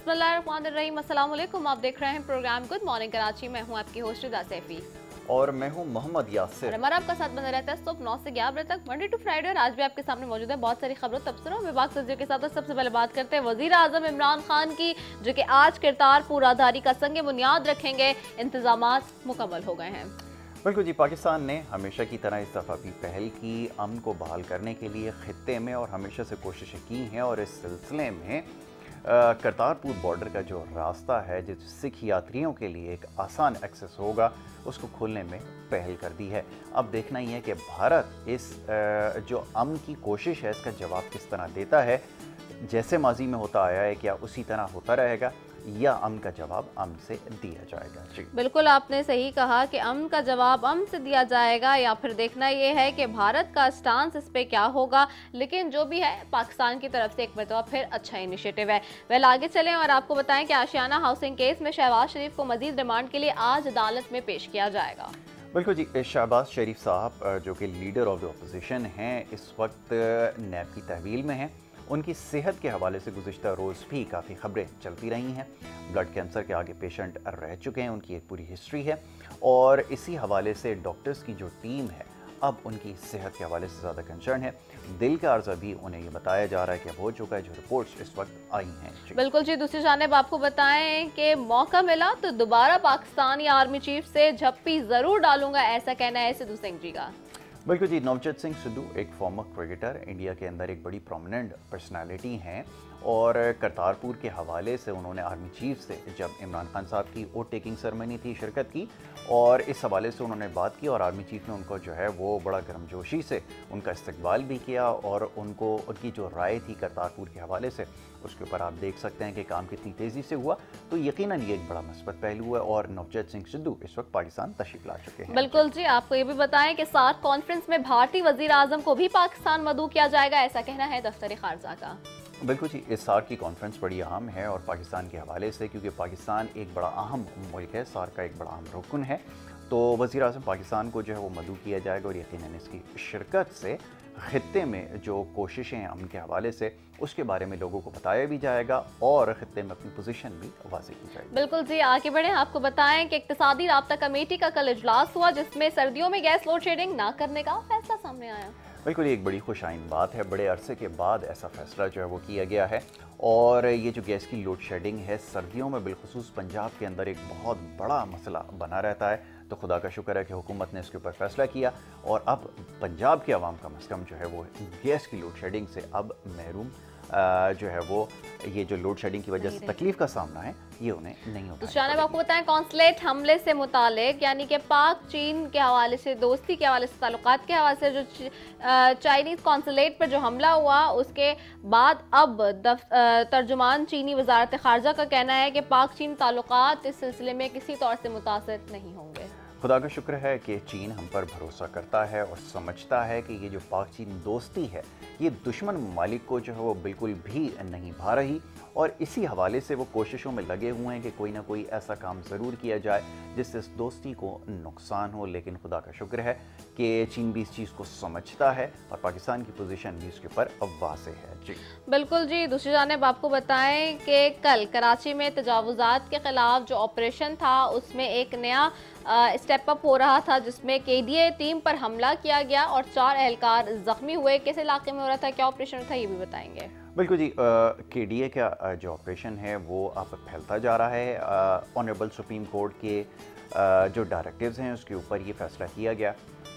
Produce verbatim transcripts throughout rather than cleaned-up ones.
बिस्मिल्लाहिर्रहमानिर्रहीम, अस्सलाम वालेकुम। आप देख रहे हैं प्रोग्राम गुड मॉर्निंग कराची। मैं हूं आपकी होस्ट रिदा सैफी और मैं हूं मोहम्मद यासिर। हमारा आपका साथ बना रहता है सुबह नौ से ग्यारह बजे तक, मंडे टू फ्राइडे। और आज भी आपके सामने मौजूद है बहुत सारी खबरों तबसरों विभाग सजियों के साथ। और सबसे पहले बात करते हैं वजीर आजम इमरान खान की, जो कि आज करतारपुर राहदारी का संग बुनियाद रखेंगे। इंतजामात मुकम्मल हो गए हैं। बिल्कुल जी, पाकिस्तान ने हमेशा की तरह इस दफ़ा भी पहल की, अमन को बहाल करने के लिए खित्ते में और हमेशा से कोशिशें की हैं। और इस सिलसिले में करतारपुर बॉर्डर का जो रास्ता है, जिस सिख यात्रियों के लिए एक आसान एक्सेस होगा, उसको खोलने में पहल कर दी है। अब देखना ही है कि भारत इस जो अमन की कोशिश है, इसका जवाब किस तरह देता है। जैसे माजी में होता आया है, क्या उसी तरह होता रहेगा या अमन का जवाब अमन से दिया जाएगा। जी बिल्कुल, आपने सही कहा कि अमन का जवाब अमन से दिया जाएगा, या फिर देखना ये है कि भारत का स्टांस इस पे क्या होगा। लेकिन जो भी है, पाकिस्तान की तरफ से एक मरतबा फिर अच्छा इनिशिएटिव है। वेल, आगे चलें और आपको बताएं कि आशियाना हाउसिंग केस में शहबाज शरीफ को मजीद रिमांड के लिए आज अदालत में पेश किया जाएगा। बिल्कुल जी, शहबाज शरीफ साहब जो कि लीडर ऑफ द अपोजिशन हैं, इस वक्त नैब की तहवील में हैं। उनकी सेहत के हवाले से गुज़िश्ता रोज़ भी काफ़ी खबरें चलती रही हैं। ब्लड कैंसर के आगे पेशेंट रह चुके हैं, उनकी एक पूरी हिस्ट्री है। और इसी हवाले से डॉक्टर्स की जो टीम है, अब उनकी सेहत के हवाले से ज़्यादा कंसर्न है। दिल का अर्जा भी उन्हें ये बताया जा रहा है कि अब हो चुका है, जो रिपोर्ट्स इस वक्त आई हैं। बिल्कुल जी, दूसरी जानिब आपको बताएं कि मौका मिला तो दोबारा पाकिस्तानी आर्मी चीफ से झप्पी ज़रूर डालूंगा, ऐसा कहना है सिद्धू सिंह जी का। बिल्कुल जी, नवजोत सिंह सिद्धू एक फॉर्मर क्रिकेटर, इंडिया के अंदर एक बड़ी प्रोमिनेंट पर्सनालिटी हैं। और करतारपुर के हवाले से उन्होंने आर्मी चीफ से, जब इमरान खान साहब की ओट टेकिंग सेरेमनी थी, शिरकत की। और इस हवाले से उन्होंने बात की और आर्मी चीफ ने उनको जो है वो बड़ा गर्मजोशी से उनका इस्तकबाल भी किया। और उनको उनकी जो राय थी करतारपुर के हवाले से, उसके ऊपर आप देख सकते हैं कि काम कितनी तेज़ी से हुआ। तो यकीनन ये एक बड़ा मस्बत पहलू है। और नवजोत सिंह सिद्धू इस वक्त पाकिस्तान तशरीफ ला चुके हैं। बिल्कुल जी, आपको ये भी बताएं कि सार्क कॉन्फ्रेंस में भारतीय वजीर आजम को भी पाकिस्तान मदऊ किया जाएगा, ऐसा कहना है दफ्तर खारजा का। बिल्कुल जी, इस सार्क की कॉन्फ्रेंस बड़ी अहम है और पाकिस्तान के हवाले से, क्योंकि पाकिस्तान एक बड़ा अहम मुल्क है, सार्क का एक बड़ा अहम रुकन है। तो वज़ीर आज़म पाकिस्तान को जो है वो मदऊ किया जाएगा। और यकीनन इसकी शिरकत से खित्ते में जो कोशिशें हैं अमन के हवाले से, उसके बारे में लोगों को बताया भी जाएगा और खित्ते में अपनी पोजीशन भी वाज़ेह की जाएगी। बिल्कुल जी, आगे बढ़े। आपको बताएं कि इक्तिसादी राब्ता कमेटी का कल इजलास हुआ, जिसमें सर्दियों में गैस लोड शेडिंग ना करने का फैसला सामने आया। बिल्कुल, ये एक बड़ी खुशाइन बात है। बड़े अरसे के बाद ऐसा फैसला जो है वो किया गया है। और ये जो गैस की लोड शेडिंग है, सर्दियों में बिलखुसूस पंजाब के अंदर एक बहुत बड़ा मसला बना रहता है। तो खुदा का शुक्र है कि हुकूमत ने इसके ऊपर फैसला किया और अब पंजाब के अवाम कम अज़ कम जो है वो गैस की लोड शेडिंग से अब महरूम जो है वो, ये जो लोड शेडिंग की वजह से तकलीफ का सामना है, ये उन्हें नहीं होता। दूसरा आपको बताएं, कॉन्सुलेट हमले से मुतालिक, यानी कि पाक चीन के हवाले से, दोस्ती के हवाले से, ताल्लुकात के हवाले से जो चाइनीज़ कॉन्सुलेट पर जो हमला हुआ, उसके बाद अब तर्जुमान चीनी वजारत खारजा का कहना है कि पाक चीन ताल्लुकात इस सिलसिले में किसी तौर से मुतासर नहीं होंगे। खुदा का शुक्र है कि चीन हम पर भरोसा करता है और समझता है कि ये जो पाक चीन दोस्ती है, ये दुश्मन ममालिक को जो है वो बिल्कुल भी नहीं भा रही। और इसी हवाले से वो कोशिशों में लगे हुए हैं कि कोई ना कोई ऐसा काम ज़रूर किया जाए जिससे इस दोस्ती को नुकसान हो। लेकिन खुदा का शुक्र है कि चीन भी इस चीज़ को समझता है और पाकिस्तान की पोजीशन भी इसके ऊपर अब वाज़ेह है। जी बिल्कुल जी, दूसरी जानिब आपको बताएं कि कल कराची में तजावुज़ात के ख़िलाफ़ जो ऑपरेशन था, उसमें एक नया स्टेप अप हो रहा था, जिसमें के डी ए टीम पर हमला किया गया और चार एहलकार ज़ख्मी हुए। किस इलाके में हो रहा था, क्या ऑपरेशन था, ये भी बताएंगे। बिल्कुल जी, के डी ए का जो ऑपरेशन है वो अब फैलता जा रहा है। ऑनरेबल सुप्रीम कोर्ट के आ, जो डायरेक्टिव्स हैं, उसके ऊपर ये फैसला किया गया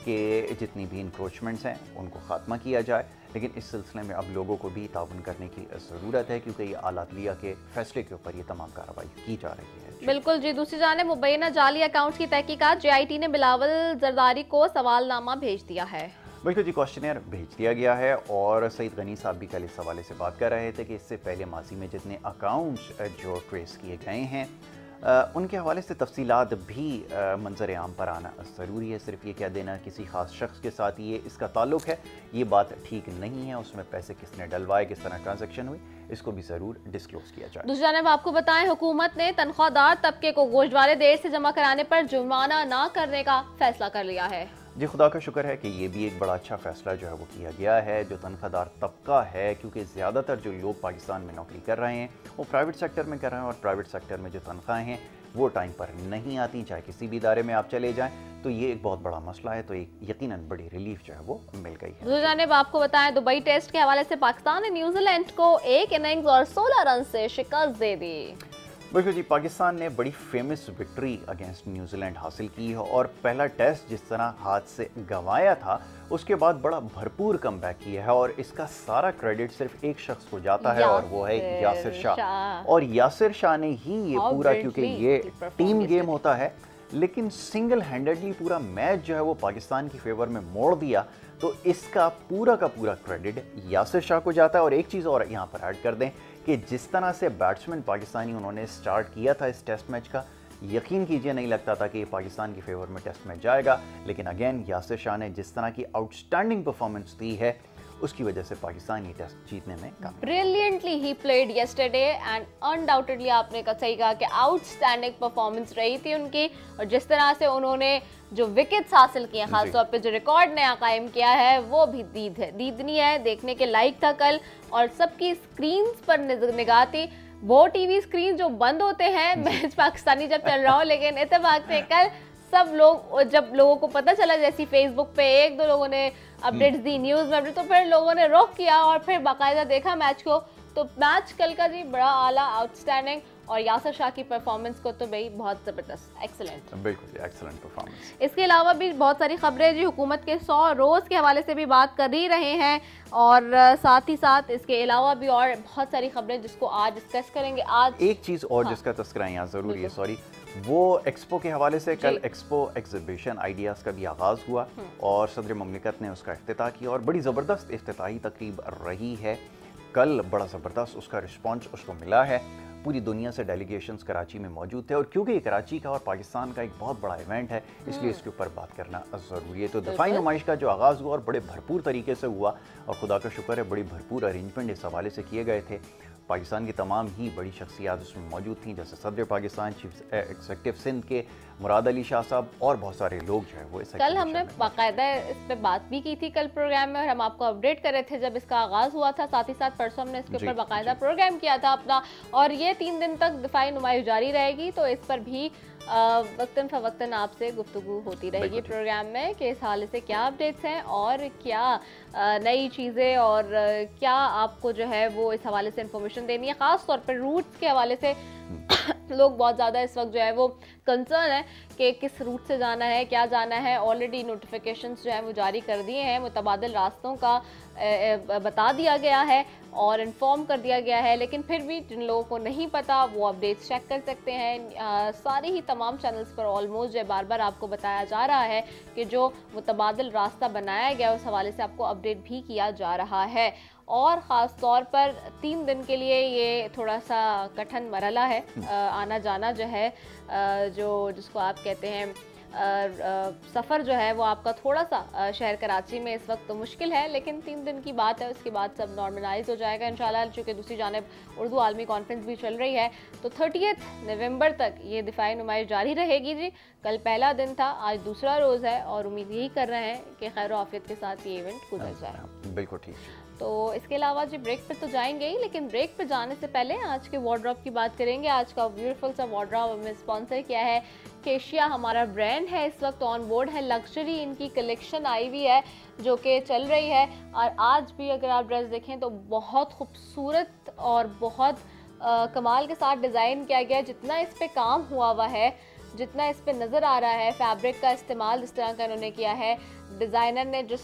कि जितनी भी इंक्रोचमेंट्स हैं उनको ख़ात्मा किया जाए। लेकिन इस सिलसिले में अब लोगों को भी ताउन करने की ज़रूरत है, क्योंकि ये आलात लिया के फैसले के ऊपर ये तमाम कार्रवाई की जा रही है। बिल्कुल जी, दूसरी जानिब मुबैना जाली अकाउंट्स की तहकीकात, जे आई टी ने बिलावल जरदारी को सवालनामा भेज दिया है। बिल्कुल जी, क्वेश्चनियर भेज दिया गया है। और सईद गनी साहब भी कल इस हवाले से बात कर रहे थे कि इससे पहले माजी में जितने अकाउंट्स जो ट्रेस किए गए हैं, आ, उनके हवाले से तफसीलात भी मंजर आम पर आना ज़रूरी है। सिर्फ ये कह देना किसी ख़ास शख्स के साथ ये इसका ताल्लुक़ है, ये बात ठीक नहीं है। उसमें पैसे किसने डलवाए, किस तरह ट्रांजैक्शन हुई, इसको भी ज़रूर डिस्क्लोज किया जाए। दूसरी जानब आपको बताएं, हुकूमत ने तनख्वाहदार तबके को गोश्तवारे देर से जमा कराने पर जुर्माना ना करने का फैसला कर लिया है। जी खुदा का शुक्र है कि ये भी एक बड़ा अच्छा फ़ैसला जो है वो किया गया है। जो तनख्वाहदार तबका है, क्योंकि ज़्यादातर जो लोग पाकिस्तान में नौकरी कर रहे हैं वो प्राइवेट सेक्टर में कर रहे हैं, और प्राइवेट सेक्टर में जो तनख्वाहें हैं वो टाइम पर नहीं आती, चाहे किसी भी इदारे में आप चले जाएं, तो ये एक बहुत बड़ा मसला है। तो एक यकीनन बड़ी रिलीफ जो है वो मिल गई है। दूसरी जानिब आपको बताएं, दुबई टेस्ट के हवाले से पाकिस्तान ने न्यूजीलैंड को एक इनिंग्स और सोलह रन से शिकस्त दे दी। बिल्कुल जी, पाकिस्तान ने बड़ी फेमस विक्ट्री अगेंस्ट न्यूजीलैंड हासिल की है, और पहला टेस्ट जिस तरह हाथ से गंवाया था उसके बाद बड़ा भरपूर कमबैक किया है, और इसका सारा क्रेडिट सिर्फ एक शख्स को जाता है और वो है यासिर शाह। और यासिर शाह ने ही ये पूरा, क्योंकि ये टीम गेम होता है, लेकिन सिंगल हैंडेडली पूरा मैच जो है वो पाकिस्तान की फेवर में मोड़ दिया, तो इसका पूरा का पूरा क्रेडिट यासिर शाह को जाता है। और एक चीज़ और यहाँ पर ऐड कर दें कि जिस तरह से बैट्समैन पाकिस्तानी उन्होंने स्टार्ट किया था इस टेस्ट मैच का, यकीन कीजिए नहीं लगता था कि ये पाकिस्तान की फेवर में टेस्ट मैच जाएगा, लेकिन अगेन यासिर शाह ने जिस तरह की आउटस्टैंडिंग परफॉर्मेंस दी है उसकी वजह से पाकिस्तान ये टेस्ट जीतने में कामयाब। Brilliantly he played yesterday and undoubtedly आपने सही कहा कि आउटस्टैंडिंग परफॉर्मेंस रही थी उनकी, और जिस तरह से उन्होंने जो विकेट्स हासिल किए, खासतौर पे जो रिकॉर्ड नया कायम किया है, वो भी दीद है दीदनी है, देखने के लायक था कल। और सबकी स्क्रीन पर निगाह थी, वो टीवी स्क्रीन जो बंद होते हैं मैच पाकिस्तानी जब चल रहा हो, लेकिन इत्तेफाक से कल सब लोग, जब लोगों को पता चला, जैसी फेसबुक पे एक दो लोगों ने अपडेट्स दी, न्यूज़ में अपडेट, तो फिर लोगों ने रोक किया और फिर बाकायदा देखा मैच को। तो मैच कल का जी बड़ा आला, आउटस्टैंडिंग, और यासिर शाह की परफॉर्मेंस को तो भाई बहुत ज़बरदस्त, एक्सीलेंट, बिल्कुल एक्सीलेंट परफॉर्मेंस। इसके अलावा भी बहुत सारी खबरें जी, हुकूमत के सौ रोज़ के हवाले से भी बात कर ही रहे हैं, और साथ ही साथ इसके अलावा भी और बहुत सारी खबरें जिसको आज डिस्कस करेंगे। आज एक चीज़ और हाँ, जिसका तस्करा यहाँ ज़रूरी है, सॉरी, वो एक्सपो के हवाले से कल एक्सपो एग्जीबिशन आइडियाज़ का भी आगाज़ हुआ और सदर ममलिकत ने उसका इफ्तिताह किया, और बड़ी ज़बरदस्त इफ्तिताही तकरीब रही है कल। बड़ा ज़बरदस्त उसका रिस्पॉन्स उसको मिला है। पूरी दुनिया से डेलीगेशंस कराची में मौजूद थे, और क्योंकि ये कराची का और पाकिस्तान का एक बहुत बड़ा इवेंट है, इसलिए इसके ऊपर बात करना ज़रूरी है। तो दफाई नुमाइश का जो आगाज़ हुआ और बड़े भरपूर तरीके से हुआ, और खुदा का शुक्र है बड़ी भरपूर अरेंजमेंट इस हवाले से किए गए थे। पाकिस्तान की तमाम ही बड़ी शख्सियात उसमें मौजूद थीं, जैसे सदर पाकिस्तान, चीफ एग्जीक्यूटिव सिंध के मुराद अली शाह साहब, और बहुत सारे लोग जो है वो इस कल हमने बाकायदा इस पे बात भी की थी कल प्रोग्राम में, और हम आपको अपडेट कर रहे थे जब इसका आगाज़ हुआ था। साथ ही साथ परसों हमने इसके ऊपर बाकायदा प्रोग्राम किया था अपना, और ये तीन दिन तक दिफाई नुमाइश जारी रहेगी, तो इस पर भी वक्तन फ़वक्तन आपसे गुफ्तगू होती रहेगी प्रोग्राम में कि इस हाल से क्या अपडेट्स हैं और क्या नई चीज़ें और क्या आपको जो है वो इस हवाले से इंफॉर्मेशन देनी है। ख़ास तौर पर रूट्स के हवाले से लोग बहुत ज़्यादा इस वक्त जो है वो कंसर्न है कि किस रूट से जाना है, क्या जाना है। ऑलरेडी नोटिफिकेशंस जो है वो जारी कर दिए हैं, मुतबादिल रास्तों का बता दिया गया है और इन्फॉर्म कर दिया गया है, लेकिन फिर भी जिन लोगों को नहीं पता वो अपडेट्स चेक कर सकते हैं। आ, सारे ही तमाम चैनल्स पर ऑलमोस्ट जो बार बार आपको बताया जा रहा है कि जो मुतबादिल रास्ता बनाया गया उस हवाले से आपको अपडेट भी किया जा रहा है। और ख़ास तौर पर तीन दिन के लिए ये थोड़ा सा कठिन मरहला है, आ, आना जाना जो है आ, जो जिसको आप कहते हैं सफ़र जो है वो आपका थोड़ा सा शहर कराची में इस वक्त तो मुश्किल है, लेकिन तीन दिन की बात है, उसके बाद सब नॉर्मलाइज हो जाएगा इंशाल्लाह। चूँकि दूसरी जानिब उर्दू आलमी कॉन्फ्रेंस भी चल रही है, तो थर्टियथ नवंबर तक ये दिफाई नुमाइश जारी रहेगी जी। कल पहला दिन था, आज दूसरा रोज़ है, और उम्मीद यही कर रहे हैं कि खैर आफियत के साथ ये इवेंट गुजर जाए। बिल्कुल ठीक। तो इसके अलावा जी ब्रेक पे तो जाएंगे ही, लेकिन ब्रेक पे जाने से पहले आज के वार्डरोब की बात करेंगे। आज का ब्यूटीफुल सा वार्डरोब हमें स्पॉन्सर किया है केशिया, हमारा ब्रांड है, इस वक्त ऑन बोर्ड है। लग्जरी इनकी कलेक्शन आई हुई है जो कि चल रही है, और आज भी अगर आप ड्रेस देखें तो बहुत खूबसूरत और बहुत आ, कमाल के साथ डिज़ाइन किया गया है। जितना इस पर काम हुआ हुआ है, जितना इस पर नज़र आ रहा है, फैब्रिक का इस्तेमाल जिस तरह का इन्होंने किया है, डिज़ाइनर ने जिस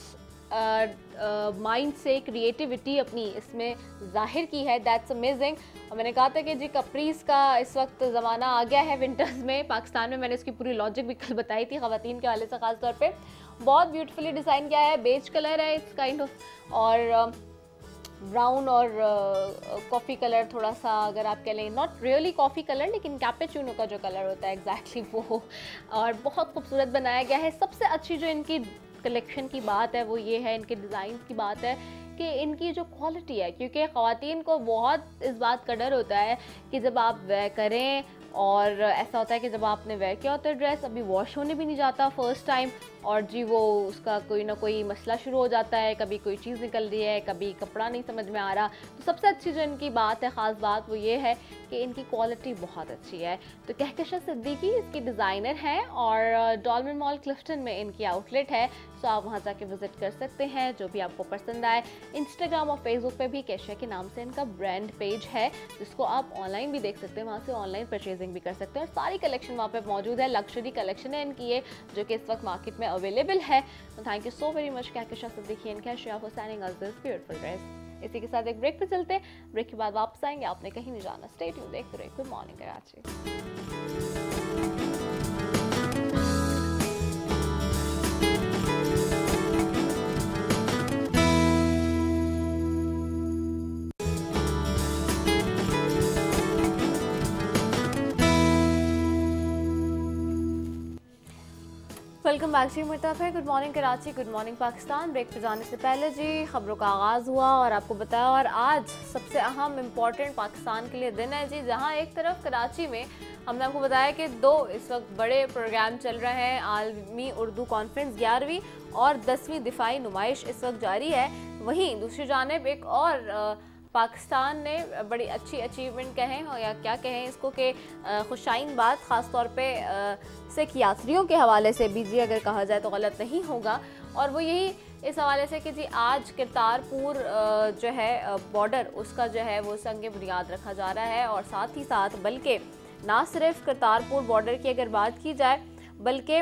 माइंड uh, uh, से क्रिएटिविटी अपनी इसमें जाहिर की है, दैट्स अमेजिंग। और मैंने कहा था कि जी कपरीज का इस वक्त ज़माना आ गया है विंटर्स में पाकिस्तान में। मैंने उसकी पूरी लॉजिक भी कल बताई थी ख़वातीन के वाले से ख़ास तौर पे। बहुत ब्यूटीफुली डिज़ाइन किया है, बेज कलर है इट्स काइंड ऑफ, और ब्राउन uh, और कॉफ़ी uh, कलर थोड़ा सा, अगर आप कह लें नॉट रियली कॉफ़ी कलर, लेकिन कैपेचूनो का जो कलर होता है एग्जैक्टली वो, और बहुत खूबसूरत बनाया गया है। सबसे अच्छी जो इनकी कलेक्शन की बात है वो ये है, इनके डिज़ाइन की बात है कि इनकी जो क्वालिटी है, क्योंकि ख़वातीन को बहुत इस बात का डर होता है कि जब आप वह करें और ऐसा होता है कि जब आपने वेयर किया होता है ड्रेस, अभी वॉश होने भी नहीं जाता फर्स्ट टाइम, और जी वो उसका कोई ना कोई मसला शुरू हो जाता है, कभी कोई चीज़ निकल रही है, कभी कपड़ा नहीं समझ में आ रहा। तो सबसे अच्छी जो इनकी बात है, ख़ास बात, वो ये है कि इनकी क्वालिटी बहुत अच्छी है। तो कहकशा सिद्दीकी इसकी डिज़ाइनर हैं और डॉल्मेन मॉल क्लिफ्टन में इनकी आउटलेट है, तो आप वहाँ जाके विजिट कर सकते हैं जो भी आपको पसंद आए। इंस्टाग्राम और फेसबुक पे भी कैशिया के नाम से इनका ब्रांड पेज है, जिसको आप ऑनलाइन भी देख सकते हैं, वहाँ से ऑनलाइन परचेजिंग भी कर सकते हैं और सारी कलेक्शन वहाँ पे मौजूद है। लग्जरी कलेक्शन है इनकी ये, जो कि इस वक्त मार्केट में अवेलेबल है। तो thank you so very much Kehkasha Siddiqui and Kashia for sending us this beautiful dress. इसी के साथ एक ब्रेक पे चलते हैं, ब्रेक के बाद वापस आएंगे, आपने कहीं नहीं जाना, स्टे ट्यून्ड, देखते रहिए good morning Karachi. Welcome back जी, मुर्ताब है। Good morning Karachi, good morning Pakistan. Break पे जाने से पहले जी खबरों का आगाज़ हुआ और आपको बताया, और आज सबसे अहम इम्पॉर्टेंट पाकिस्तान के लिए दिन है जी, जहां एक तरफ कराची में हमने आपको बताया कि दो इस वक्त बड़े प्रोग्राम चल रहे हैं। आलमी उर्दू कॉन्फ्रेंस ग्यारहवीं और दसवीं दिफाई नुमाइश इस वक्त जारी है। वहीं दूसरी जानिब एक और आ, पाकिस्तान ने बड़ी अच्छी अचीवमेंट कहें या क्या कहें इसको कि खुशाइन बात, ख़ास तौर पे सिख यात्रियों के हवाले से भी जी अगर कहा जाए तो गलत नहीं होगा, और वो यही इस हवाले से कि जी आज करतारपुर जो है बॉर्डर, उसका जो है वो संग बुनियाद रखा जा रहा है। और साथ ही साथ बल्कि ना सिर्फ करतारपुर बॉर्डर की अगर बात की जाए, बल्कि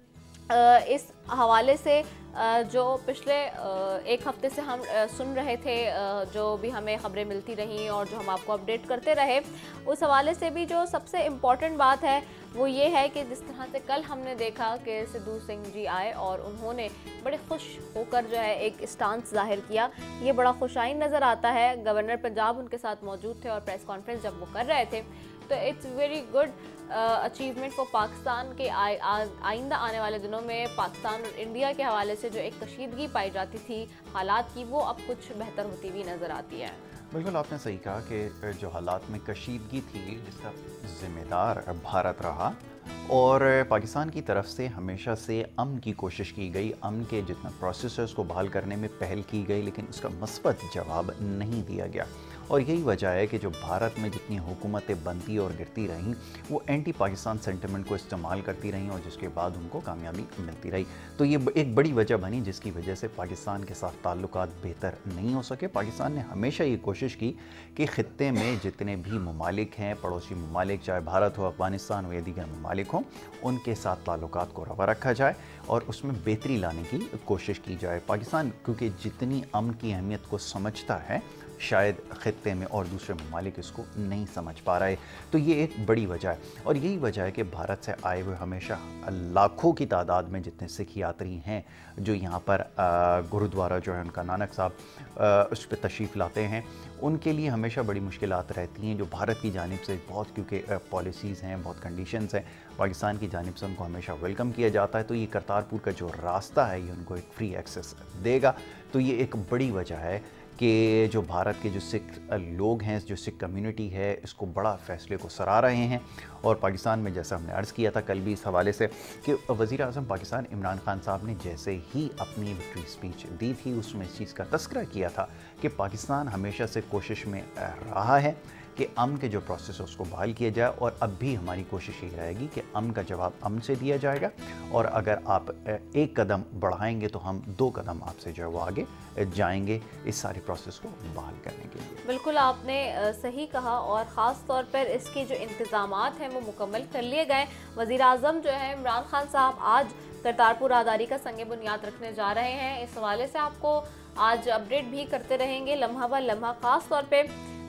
इस हवाले से जो पिछले एक हफ्ते से हम सुन रहे थे, जो भी हमें खबरें मिलती रहीं और जो हम आपको अपडेट करते रहे, उस हवाले से भी जो सबसे इम्पॉर्टेंट बात है वो ये है कि जिस तरह से कल हमने देखा कि सिद्धू सिंह जी आए और उन्होंने बड़े खुश होकर जो है एक स्टांस जाहिर किया, ये बड़ा खुशाइन नज़र आता है। गवर्नर पंजाब उनके साथ मौजूद थे और प्रेस कॉन्फ्रेंस जब वो कर रहे थे, तो it's very good achievement for Pakistan के आइंदा आने वाले दिनों में पाकिस्तान और इंडिया के हवाले से जो एक कशीदगी पाई जाती थी हालात की, वो अब कुछ बेहतर होती हुई नज़र आती है। बिल्कुल आपने सही कहा कि जो हालात में कशीदगी थी, जिसका ज़िम्मेदार भारत रहा, और पाकिस्तान की तरफ से हमेशा से अमन की कोशिश की गई, अमन के जितना प्रोसेस है उसको बहाल करने में पहल की गई, लेकिन उसका मस्बत जवाब नहीं दिया गया। और यही वजह है कि जो भारत में जितनी हुकूमतें बनती और गिरती रहीं, वो एंटी पाकिस्तान सेंटिमेंट को इस्तेमाल करती रहीं और जिसके बाद उनको कामयाबी मिलती रही। तो ये एक बड़ी वजह बनी जिसकी वजह से पाकिस्तान के साथ ताल्लुकात बेहतर नहीं हो सके। पाकिस्तान ने हमेशा ये कोशिश की कि ख़ित्ते में जितने भी ममालिक हैं, पड़ोसी ममालिक, चाहे भारत हो, अफ़गानिस्तान हो या दीगर ममालिक हों, उनके साथ ताल्लुकात को रवा रखा जाए और उसमें बेहतरी लाने की कोशिश की जाए। पाकिस्तान क्योंकि जितनी अमन की अहमियत को समझता है, शायद ख़ित्ते में और दूसरे ममालिक इसको नहीं समझ पा रहे, तो ये एक बड़ी वजह है। और यही वजह है कि भारत से आए हुए हमेशा लाखों की तादाद में जितने सिख यात्री हैं जो यहाँ पर गुरुद्वारा जो है उनका नानक साहब उस पर तशरीफ़ लाते हैं, उनके लिए हमेशा बड़ी मुश्किलात रहती हैं, जो भारत की जानिब से बहुत, क्योंकि पॉलिसीज़ हैं, बहुत कंडीशंस हैं, पाकिस्तान की जानिब से उनको हमेशा वेलकम किया जाता है। तो ये करतारपुर का जो रास्ता है ये उनको एक फ्री एक्सेस देगा। तो ये एक बड़ी वजह है कि जो भारत के जो सिख लोग हैं, जो सिख कम्युनिटी है, इसको बड़ा फ़ैसले को सराह रहे हैं। और पाकिस्तान में जैसा हमने अर्ज़ किया था कल भी इस हवाले से कि वज़ीर आज़म पाकिस्तान इमरान खान साहब ने जैसे ही अपनी विक्ट्री स्पीच दी थी उसमें इस चीज़ का तस्करा किया था कि पाकिस्तान हमेशा से कोशिश में रहा है कि अमन के जो प्रोसेस है उसको बहाल किया जाए, और अब भी हमारी कोशिश ये रहेगी कि अमन का जवाब अमन से दिया जाएगा, और अगर आप एक कदम बढ़ाएंगे तो हम दो कदम आपसे जो है वो आगे जाएंगे इस सारे प्रोसेस को बहाल करने के लिए। बिल्कुल आपने सही कहा, और ख़ास तौर पर इसके जो इंतज़ामात हैं वो मुकम्मल कर लिए गए। वज़ीर आज़म जो है इमरान खान साहब आज करतारपुर राहदारी का संग बुनियाद रखने जा रहे हैं। इस हवाले से आपको आज अपडेट भी करते रहेंगे लम्हा ब लम्हा। ख़ास तौर पे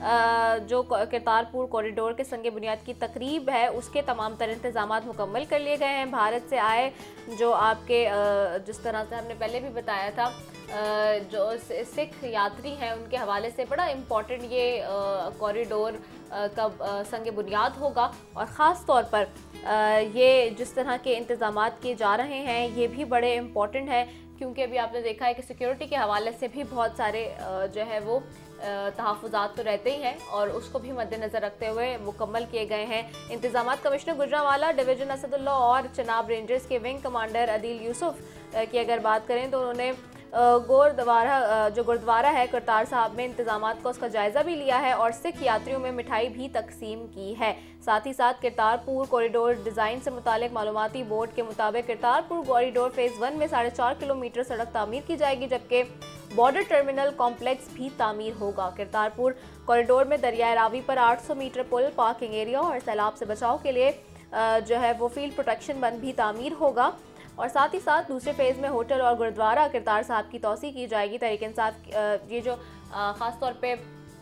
जो करतारपुर कॉरिडोर के संग बुनियाद की तकरीब है उसके तमाम तर इंतज़ामात मुकम्मल कर लिए गए हैं। भारत से आए जो आपके जिस तरह से हमने पहले भी बताया था जो सिख यात्री हैं उनके हवाले से बड़ा इम्पॉर्टेंट ये कॉरिडोर का संग बुनियाद होगा, और ख़ास तौर पर ये जिस तरह के इंतज़ामात किए जा रहे हैं ये भी बड़े इम्पॉर्टेंट है क्योंकि अभी आपने देखा है कि सिक्योरिटी के हवाले से भी बहुत सारे जो है वो तहफ़्फ़ुज़ात तो रहते ही हैं और उसको भी मद्देनज़र रखते हुए मुकम्मल किए गए हैं इंतज़ामात। कमिश्नर गुजरांवाला डिवीज़न असदुल्ला और चनाब रेंजर्स के विंग कमांडर अदील यूसुफ की अगर बात करें तो उन्होंने गुरुद्वारा जो गुरुद्वारा है करतार साहब में इंतजामात का उसका जायज़ा भी लिया है और सिख यात्रियों में मिठाई भी तकसीम की है। साथ ही साथ करतारपुर कॉरिडोर डिज़ाइन से मुतालिक मालूमाती बोर्ड के मुताबिक करतारपुर कॉरिडोर फेज़ वन में साढ़े चार किलोमीटर सड़क तामीर की जाएगी, जबकि बॉर्डर टर्मिनल कॉम्प्लेक्स भी तामीर होगा। करतारपुर कॉरिडोर में दरियाए रावी पर आठ सौ मीटर पुल, पार्किंग एरिया और सैलाब से बचाव के लिए जो है वो फील्ड प्रोटेक्शन बंद भी तामीर होगा। और साथ ही साथ दूसरे फेज़ में होटल और गुरुद्वारा करतार साहब की तौसी की जाएगी। तहरीक इंसाफ ये जो ख़ास तौर पे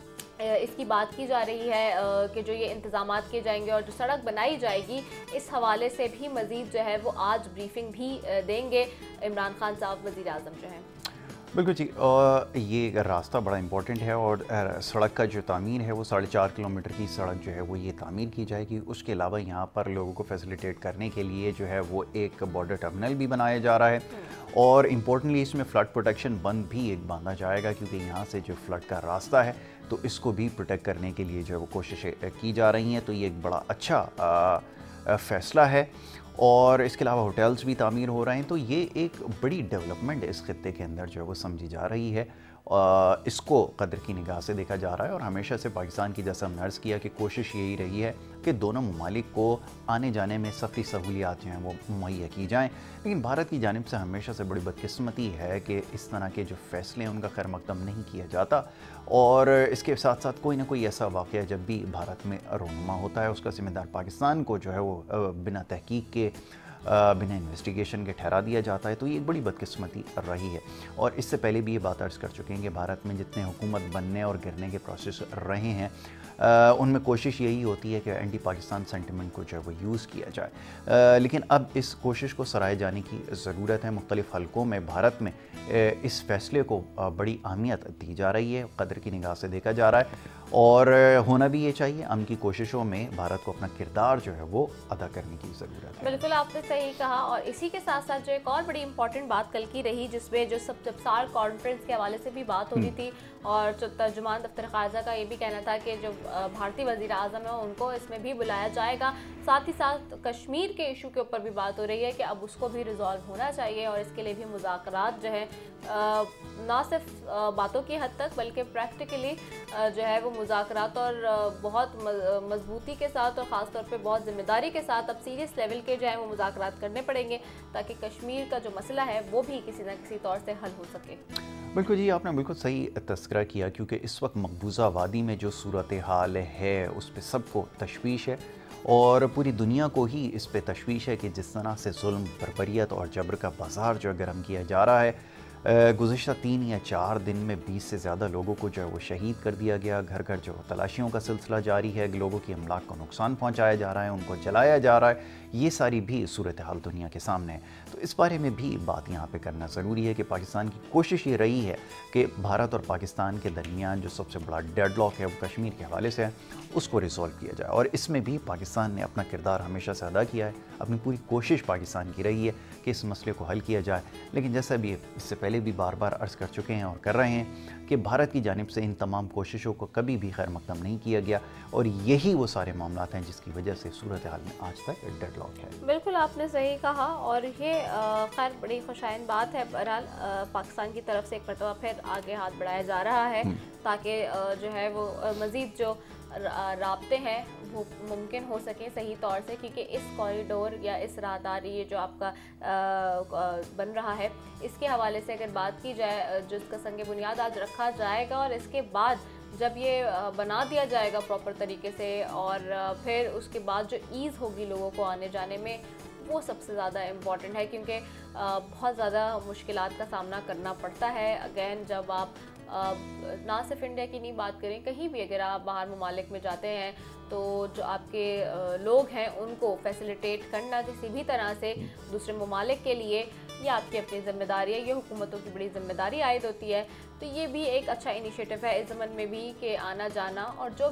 इसकी बात की जा रही है कि जो ये इंतज़ामात किए जाएंगे और जो सड़क बनाई जाएगी, इस हवाले से भी मज़ीद जो है वो आज ब्रीफिंग भी देंगे इमरान खान साहब वज़ीर आज़म जो हैं। बिल्कुल जी, और ये रास्ता बड़ा इम्पोर्टेंट है और सड़क का जो तामीर है वो साढ़े चार किलोमीटर की सड़क जो है वो ये तामीर की जाएगी। उसके अलावा यहाँ पर लोगों को फैसिलिटेट करने के लिए जो है वो एक बॉर्डर टर्मिनल भी बनाया जा रहा है और इम्पोर्टेंटली इसमें फ़्लड प्रोटेक्शन बंद भी एक बांधा जाएगा, क्योंकि यहाँ से जो फ़्लड का रास्ता है तो इसको भी प्रोटेक्ट करने के लिए जो है वो कोशिशें की जा रही हैं। तो ये एक बड़ा अच्छा फ़ैसला है और इसके अलावा होटल्स भी तामीर हो रहे हैं। तो ये एक बड़ी डेवलपमेंट इस खित्ते के अंदर जो है वो समझी जा रही है। आ, इसको कदर की निगाह से देखा जा रहा है और हमेशा से पाकिस्तान की, जैसा हमने अर्ज़ किया, कि कोशिश यही रही है कि दोनों ममालिक को आने जाने में सफ़री सहूलियात जो हैं वो मुहैया की जाएँ। लेकिन भारत की जानिब से हमेशा से बड़ी बदकिस्मती है कि इस तरह के जो फ़ैसले हैं उनका खैर मकदम नहीं किया जाता और इसके साथ साथ कोई ना कोई ऐसा वाक़या जब भी भारत में रोनुमा होता है उसका ज़िम्मेदार पाकिस्तान को जो है वो बिना तहकीक के, बिना इन्वेस्टिगेशन के ठहरा दिया जाता है। तो ये एक बड़ी बदकिस्मती रही है और इससे पहले भी ये बात अर्ज़ कर चुके हैं कि भारत में जितने हुकूमत बनने और गिरने के प्रोसेस रहे हैं आ, उनमें कोशिश यही होती है कि एंटी पाकिस्तान सेंटिमेंट को जो है वो यूज़ किया जाए। आ, लेकिन अब इस कोशिश को सराहे जाने की ज़रूरत है। मुख्तलिफ़ हलकों में भारत में इस फ़ैसले को बड़ी अहमियत दी जा रही है, कदर की निगाह से देखा जा रहा है और होना भी ये चाहिए। अमन की कोशिशों में भारत को अपना किरदार जो है वो अदा करने की ज़रूरत है। बिल्कुल आपने सही कहा और इसी के साथ साथ जो एक और बड़ी इंपॉर्टेंट बात कल की रही, जिसमें जो सब जब साल कॉन्फ्रेंस के हवाले से भी बात हो रही थी और जो तर्जुमान दफ्तर ख़ारजा का ये भी कहना था कि जो भारतीय वज़ीर आज़म है उनको इसमें भी बुलाया जाएगा। साथ ही साथ कश्मीर के इशू के ऊपर भी बात हो रही है कि अब उसको भी रिजॉल्व होना चाहिए और इसके लिए भी मुज़ाकरात जो है ना सिर्फ बातों की हद तक बल्कि प्रैक्टिकली जो है वो मुज़ाकरात और बहुत मजबूती के साथ और ख़ास तौर पे बहुत ज़िम्मेदारी के साथ अब सीरियस लेवल के जो है वो मुज़ाकरात करने पड़ेंगे ताकि कश्मीर का जो मसला है वो भी किसी न किसी तौर से हल हो सके। बिल्कुल जी, आपने बिल्कुल सही तस्करा किया, क्योंकि इस वक्त मकबूजा वादी में जो सूरत हाल है उस पर सबको तशवीश है और पूरी दुनिया को ही इस पे तशवीश है कि जिस तरह से जुल्म, बर्बरियत और जबर का बाजार जो है गर्म किया जा रहा है। गुज़िश्ता तीन या चार दिन में बीस से ज़्यादा लोगों को जो है वो शहीद कर दिया गया। घर घर जो तलाशियों का सिलसिला जारी है, लोगों की अमलाक को नुकसान पहुंचाया जा रहा है, उनको जलाया जा रहा है। ये सारी भी सूरत हाल दुनिया के सामने है। तो इस बारे में भी बात यहाँ पे करना ज़रूरी है कि पाकिस्तान की कोशिश ये रही है कि भारत और पाकिस्तान के दरमियान जो सबसे बड़ा डेडलॉक है वो कश्मीर के हवाले से है, उसको रिजॉल्व किया जाए और इसमें भी पाकिस्तान ने अपना किरदार हमेशा से अदा किया है। अपनी पूरी कोशिश पाकिस्तान की रही है कि इस मसले को हल किया जाए। लेकिन जैसा भी इससे पहले भी बार बार अर्ज़ कर चुके हैं और कर रहे हैं कि भारत की जानिब से इन तमाम कोशिशों को कभी भी खैर मकदम नहीं किया गया और यही वो सारे मामला हैं जिसकी वजह से सूरत हाल में आज तक डेडलॉक है। बिल्कुल आपने सही कहा और ये खैर बड़ी खुशाइन बात है। बहरहाल पाकिस्तान की तरफ से एक मरतबा फिर आगे हाथ बढ़ाया जा रहा है ताकि जो है वो मज़ीद जो राब्ते हैं वो मुमकिन हो सके सही तौर से, क्योंकि इस कॉरिडोर या इस राहदारी ये जो आपका आ, बन रहा है इसके हवाले से अगर बात की जाए, जिसका संग बुनियाद आज रखा जाएगा और इसके बाद जब ये बना दिया जाएगा प्रॉपर तरीके से और फिर उसके बाद जो ईज़ होगी लोगों को आने जाने में, वो सबसे ज़्यादा इम्पॉर्टेंट है क्योंकि बहुत ज़्यादा मुश्किलात का सामना करना पड़ता है। अगेन जब आप ना सिर्फ इंडिया की नहीं बात करें, कहीं भी अगर आप बाहर ममालिक में जाते हैं तो जो आपके लोग हैं उनको फैसिलिटेट करना किसी भी तरह से दूसरे ममालिक के लिए ये आपकी अपनी ज़िम्मेदारी है, ये हुकूमतों की बड़ी ज़िम्मेदारी आयद होती है। तो ये भी एक अच्छा इनिशिएटिव है इस ज़मन में भी कि आना जाना और जो भी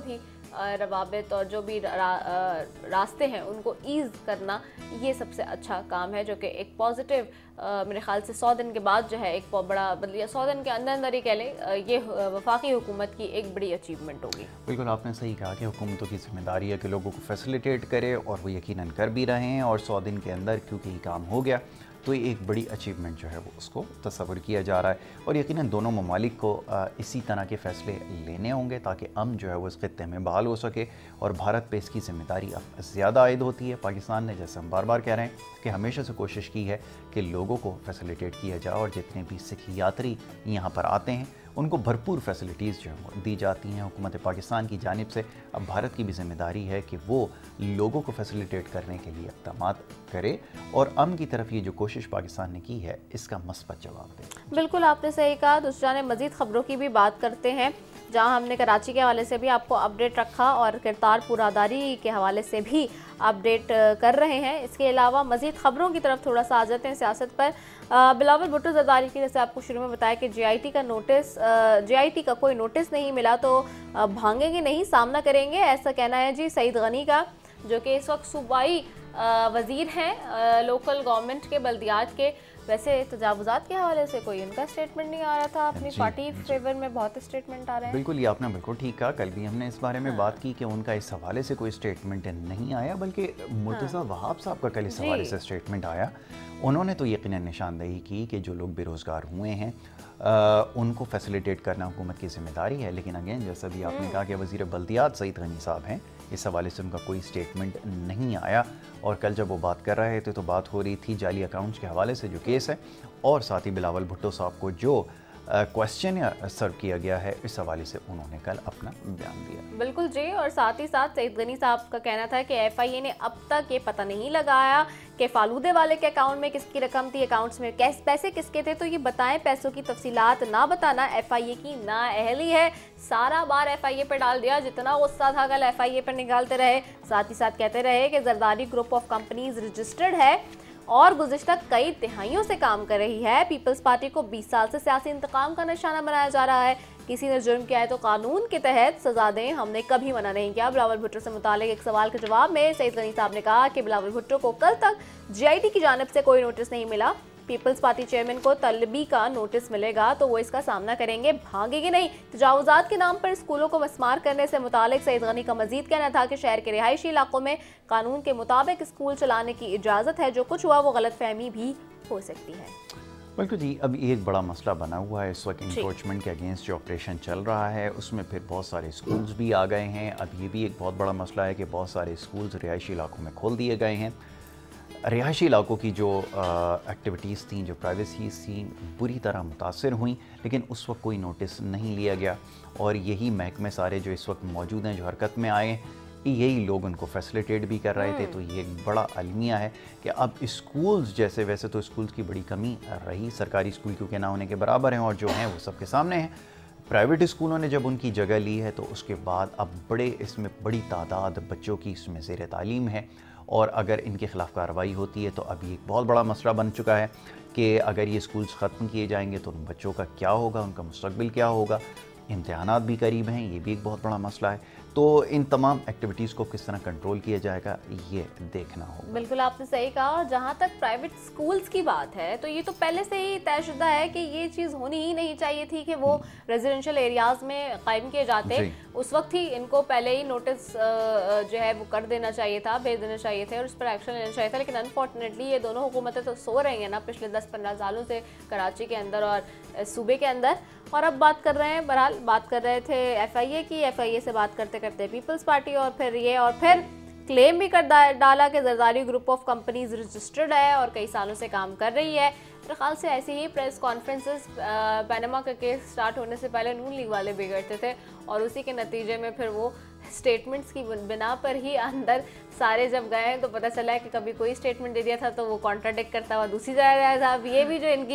रवाबित और जो भी रा, रास्ते हैं उनको ईज़ करना, ये सबसे अच्छा काम है, जो कि एक पॉजिटिव मेरे ख्याल से सौ दिन के बाद जो है एक बड़ा मतलब या सौ दिन के अंदर अंदर ही कह लें, ये वफाकी हुकूमत की एक बड़ी अचीवमेंट होगी। बिल्कुल आपने सही कहा कि हुकूमतों की जिम्मेदारी है कि लोगों को फैसिलिटेट करे, और वो यकीनन कर भी रहे हैं, और सौ दिन के अंदर क्योंकि ये काम हो गया तो ये एक बड़ी अचीवमेंट जो है वो उसको तस्वर किया जा रहा है। और यकीनन दोनों ममालिक को इसी तरह के फ़ैसले लेने होंगे ताकि अमन जो है वो इस खित्ते में बहाल हो सके, और भारत पे इसकी ज़िम्मेदारी अब ज़्यादा आयद होती है। पाकिस्तान ने, जैसे हम बार बार कह रहे हैं, कि हमेशा से कोशिश की है कि लोगों को फैसिलिटेट किया जाए, और जितने भी सिख यात्री यहाँ पर आते हैं उनको भरपूर फैसिलिटीज़ जो हैं दी जाती हैं हुकूमत पाकिस्तान की जानिब से। अब भारत की भी ज़िम्मेदारी है कि वो लोगों को फैसिलिटेट करने के लिए इक़दाम करे, और अमन की तरफ ये जो कोशिश पाकिस्तान ने की है इसका मस्बत जवाब दे। बिल्कुल आपने सही कहा। दूसरा ने मज़ीद ख़बरों की भी बात करते हैं, जहां हमने कराची के हवाले से भी आपको अपडेट रखा और करतारपुर आदारी के हवाले से भी अपडेट कर रहे हैं। इसके अलावा मज़ीद ख़बरों की तरफ थोड़ा सा आ जाते हैं सियासत पर। बिलावल भुट्टो ज़रदारी की, जैसे आपको शुरू में बताया कि जेआईटी का नोटिस जेआईटी का कोई नोटिस नहीं मिला तो भागेंगे नहीं, सामना करेंगे, ऐसा कहना है जी सईद गनी का, जो कि इस वक्त सूबाई वज़ीर हैं लोकल गवर्नमेंट के, बल्दियात के। वैसे तजावुज़ात के हवाले से कोई उनका स्टेटमेंट नहीं आ रहा था, अपनी पार्टी फेवर में बहुत स्टेटमेंट आ रहे हैं। बिल्कुल, ये आपने बिल्कुल ठीक कहा। कल भी हमने इस बारे में हाँ। बात की कि उनका इस हवाले से कोई स्टेटमेंट नहीं आया, बल्कि मुर्तज़ा वहाब साहब का कल इस हवाले से स्टेटमेंट आया। उन्होंने तो यकीनन निशानदेही की कि जो लोग बेरोज़गार हुए हैं आ, उनको फैसिलिटेट करना हुकूमत की ज़िम्मेदारी है। लेकिन अगेन, जैसा भी आपने कहा कि वज़ीर बल्दियात सईद गनी साहब हैं, इस हवाले से उनका कोई स्टेटमेंट नहीं आया। और कल जब वो बात कर रहे थे तो बात हो रही थी जाली अकाउंट्स के हवाले से जो केस है, और साथ ही बिलावल भुट्टो साहब को जो क्वेश्चन सर्व किया गया है, इस हवाले से उन्होंने कल अपना बयान दिया। बिल्कुल जी। और साथ ही साथ सईद गनी साहब का कहना था कि एफआईए ने अब तक ये पता नहीं लगाया कि फालूदे वाले के अकाउंट में किसकी रकम थी, अकाउंट्स में कैसे पैसे किसके थे, तो ये बताएं। पैसों की तफसीलात ना बताना एफआईए की ना अहली है। सारा बार एफआईए पर डाल दिया, जितना गुस्सा था कल एफआईए पर निकालते रहे। साथ ही साथ कहते रहे कि Zardari group of companies registered है और गुज़िश्ता कई तिहाइयों से काम कर रही है। पीपल्स पार्टी को बीस साल से सियासी इंतकाम का निशाना बनाया जा रहा है। किसी ने जुर्म किया है तो कानून के तहत सजा दें, हमने कभी मना नहीं किया। बिलावल भुट्टो से मुतालिक एक सवाल के जवाब में सईद गनी साहब ने कहा कि बिलावल भुट्टो को कल तक जेआईटी की जानिब से कोई नोटिस नहीं मिला। पीपल्स पार्टी चेयरमैन को तलबी का नोटिस मिलेगा तो वो इसका सामना करेंगे, भागेंगे नहीं। तजावुज़ात के नाम पर स्कूलों को मस्मार करने से मुतालिक सईद गनी का मजीद कहना था कि शहर के रिहायशी इलाकों में कानून के मुताबिक स्कूल चलाने की इजाज़त है, जो कुछ हुआ वो गलत फहमी भी हो सकती है। बिल्कुल जी। अब एक बड़ा मसला बना हुआ है इस वक्त, इंक्रोचमेंट के अगेंस्ट जो ऑपरेशन चल रहा है उसमें फिर बहुत सारे स्कूल्स भी आ गए हैं। अब ये भी एक बहुत बड़ा मसला है कि बहुत सारे स्कूल्स रिहायशी इलाकों में खोल दिए गए हैं। रिहायशी इलाकों की जो एक्टिविटीज़ थी, जो प्राइवेसीज थी, बुरी तरह मुतासर हुई, लेकिन उस वक्त कोई नोटिस नहीं लिया गया। और यही महकमे सारे जो इस वक्त मौजूद हैं, जो हरकत में आए, यही लोग उनको फैसिलिटेट भी कर रहे थे। तो ये एक बड़ा अलमिया है कि अब स्कूल्स, जैसे वैसे तो स्कूल्स की बड़ी कमी रही, सरकारी स्कूल क्योंकि ना होने के बराबर हैं, और जो हैं वो सबके सामने हैं। प्राइवेट स्कूलों ने जब उनकी जगह ली है तो उसके बाद अब बड़े इसमें बड़ी तादाद बच्चों की इसमें ज़ेर तालीम है, और अगर इनके ख़िलाफ़ कार्रवाई होती है तो अभी एक बहुत बड़ा मसला बन चुका है कि अगर ये स्कूल्स ख़त्म किए जाएंगे तो उन बच्चों का क्या होगा, उनका मुस्तक़बिल क्या होगा। इम्तिहानात भी करीब हैं, ये भी एक बहुत बड़ा मसला है। तो इन तमाम एक्टिविटीज़ को किस तरह कंट्रोल किया जाएगा ये देखना होगा। बिल्कुल आपने सही कहा। और जहाँ तक प्राइवेट स्कूल्स की बात है तो ये तो पहले से ही तयशुदा है कि ये चीज़ होनी ही नहीं चाहिए थी कि वो रेजिडेंशियल एरियाज़ में कायम किए जाते। उस वक्त ही इनको पहले ही नोटिस जो है वो कर देना चाहिए था, भेज देना चाहिए थे और उस पर एक्शन लेना चाहिए था। लेकिन अनफॉर्चुनेटली ये दोनों हुकूमतें तो सो रही हैं ना पिछले दस पंद्रह सालों से, कराची के अंदर और सूबे के अंदर। और अब बात कर रहे हैं, बहरहाल बात कर रहे थे एफआईए की। एफआईए से बात करते करते पीपल्स पार्टी, और फिर ये और फिर क्लेम भी कर डाला कि Zardari group of companies registered है और कई सालों से काम कर रही है। मेरे ख्याल से ऐसी ही प्रेस कॉन्फ्रेंसेस पैनामा का केस स्टार्ट होने से पहले नून लीग वाले बिगड़ते थे, और उसी के नतीजे में फिर वो स्टेटमेंट्स की बिना पर ही अंदर सारे जब गए तो पता चला है कि कभी कोई स्टेटमेंट दे दिया था तो वो कॉन्ट्राडिक्ट करता हुआ दूसरी जगह गया था। अब ये भी जो इनकी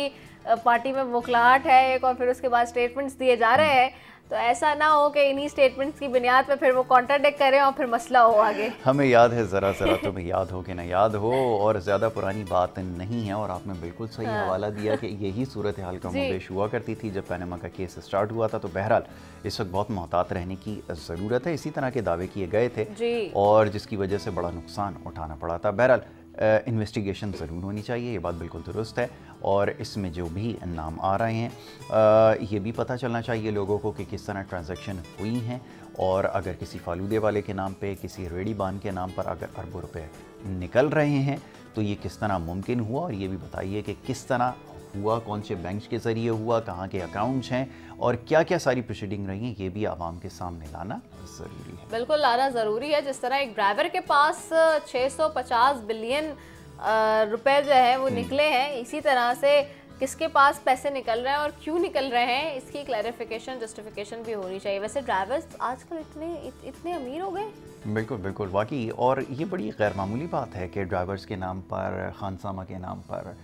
पार्टी में बुखलाहट है एक, और फिर उसके बाद स्टेटमेंट्स दिए जा रहे हैं, तो ऐसा ना हो कि इन्हीं स्टेटमेंट्स की बुनियाद पे फिर वो कॉन्ट्राडिक्ट करें और फिर मसला हो आगे। हमें याद है, ज़रा ज़रा तुम्हें याद हो कि ना याद हो, और ज़्यादा पुरानी बात नहीं है, और आपने बिल्कुल सही हाँ। हवाला दिया कि यही सूरत हाल का मुबेश हुआ करती थी जब पैनामा का केस स्टार्ट हुआ था। तो बहरहाल इस वक्त बहुत मोहतात रहने की ज़रूरत है। इसी तरह के दावे किए गए थे जी। और जिसकी वजह से बड़ा नुकसान उठाना पड़ा था। बहरहाल इन्वेस्टिगेशन ज़रूर होनी चाहिए, ये बात बिल्कुल दुरुस्त है, और इसमें जो भी नाम आ रहे हैं आ, ये भी पता चलना चाहिए लोगों को कि किस तरह ट्रांजैक्शन हुई हैं, और अगर किसी फालूदे वाले के नाम पे, किसी रेडी बान के नाम पर अगर अरबों रुपए निकल रहे हैं तो ये किस तरह मुमकिन हुआ, और ये भी बताइए कि किस तरह हुआ, कौन से बैंक के ज़रिए हुआ, कहाँ के अकाउंट्स हैं, और क्या क्या सारी प्रोसीडिंग रही हैं, ये भी आवाम के सामने लाना ज़रूरी है। बिल्कुल लाना ज़रूरी है। जिस तरह एक ड्राइवर के पास छह सौ पचास बिलियन रुपए जो है वो निकले हैं, इसी तरह से किसके पास पैसे निकल रहे हैं और क्यों निकल रहे हैं, इसकी क्लैरिफिकेशन, जस्टिफिकेशन भी होनी चाहिए। वैसे ड्राइवर्स आजकल इतने इत, इतने अमीर हो गए। बिल्कुल बिल्कुल, वाकई, और ये बड़ी गैर मामूली बात है कि ड्राइवर्स के नाम पर, खानसामा के नाम पर,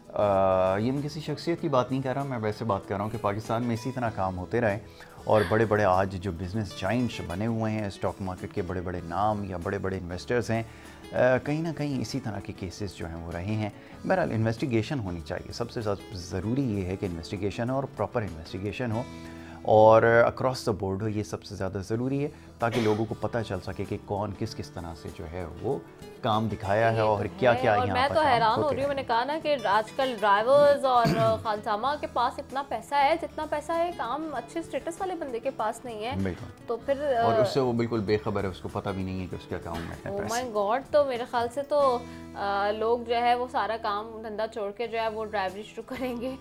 आ, ये मैं किसी शख्सियत की बात नहीं कर रहा, मैं वैसे बात कर रहा हूँ कि पाकिस्तान में इसी तरह काम होते रहे, और बड़े बड़े आज जो बिज़नेस जाइंट्स बने हुए हैं, स्टॉक मार्केट के बड़े बड़े नाम या बड़े बड़े इन्वेस्टर्स हैं, कहीं ना कहीं इसी तरह के केसेस जो हैं वो रहे हैं। बहरहाल इन्वेस्टिगेशन होनी चाहिए, सबसे ज़्यादा ज़रूरी ये है कि इन्वेस्टिगेशन हो और प्रॉपर इन्वेस्टिगेशन हो, और अक्रॉस द बोर्ड हो, ये सबसे ज़्यादा ज़रूरी है, ताकि लोगों को पता चल सके कि कौन किस किस तरह से जो है वो काम दिखाया है और क्या क्या यहाँ पर। मैं तो हैरान हो रही हूँ, मैंने कहा ना कि आजकल ड्राइवर्स और खानसामा के पास इतना पैसा है जितना पैसा है काम अच्छे स्टेटस वाले बंदे के पास नहीं है। बिल्कुल। तो फिर और उससे वो बिल्कुल बेखबर है, उसको पता भी नहीं है कि उसके अकाउंट में ओह माय गॉड। तो मेरे ख्याल से तो आ, लोग जो है वो सारा काम धंधा छोड़ के जो है वो ड्राइवरी शुरू करेंगे,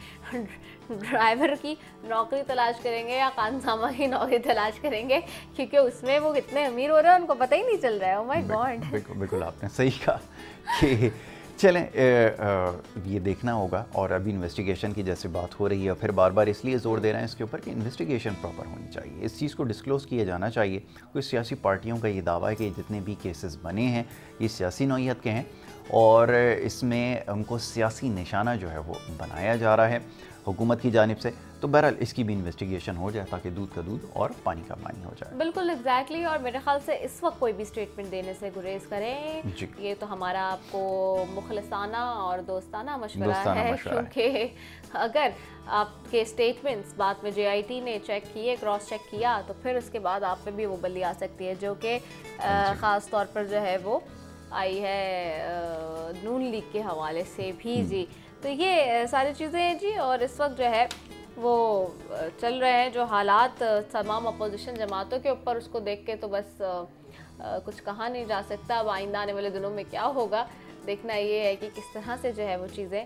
ड्राइवर की नौकरी तलाश करेंगे या खानसामा की नौकरी तलाश करेंगे, क्योंकि उसमें वो कितने अमीर हो रहे हैं उनको पता ही नहीं चल रहा है। Oh my god. बिल्कुल बिल्कुल, आपने सही कहा कि चलें ये देखना होगा, और अभी इन्वेस्टिगेशन की जैसे बात हो रही है, फिर बार बार इसलिए ज़ोर दे रहे हैं इसके ऊपर कि इन्वेस्टिगेशन प्रॉपर होनी चाहिए, इस चीज़ को डिस्क्लोज़ किया जाना चाहिए। कोई सियासी पार्टियों का ये दावा है कि जितने भी केसेस बने हैं ये सियासी नौइयत के हैं, और इसमें उनको सियासी निशाना जो है वो बनाया जा रहा है हुकूमत की जानिब से। तो बहरहाल इसकी भी इन्वेस्टिगेशन हो जाए ताकि दूध का दूध और पानी का पानी हो जाए। बिल्कुल एग्जैक्टली exactly, और मेरे ख्याल से इस वक्त कोई भी स्टेटमेंट देने से गुरेज करें, ये तो हमारा आपको मुखलसाना और दोस्ताना मशवरा है, क्योंकि अगर आपके स्टेटमेंट्स बाद में जे आई टी ने चेक किए, क्रॉस चेक किया, तो फिर उसके बाद आप पे भी वो बल्ली आ सकती है, जो कि ख़ास तौर पर जो है वो आई है नून लीग के हवाले से भी। जी, तो ये सारी चीज़ें हैं जी, और इस वक्त जो है वो चल रहे हैं जो हालात तमाम अपोजिशन जमातों के ऊपर, उसको देख के तो बस आ, आ, कुछ कहा नहीं जा सकता। अब आइंदा आने वाले दिनों में क्या होगा, देखना ये है कि किस तरह से जो है वो चीज़ें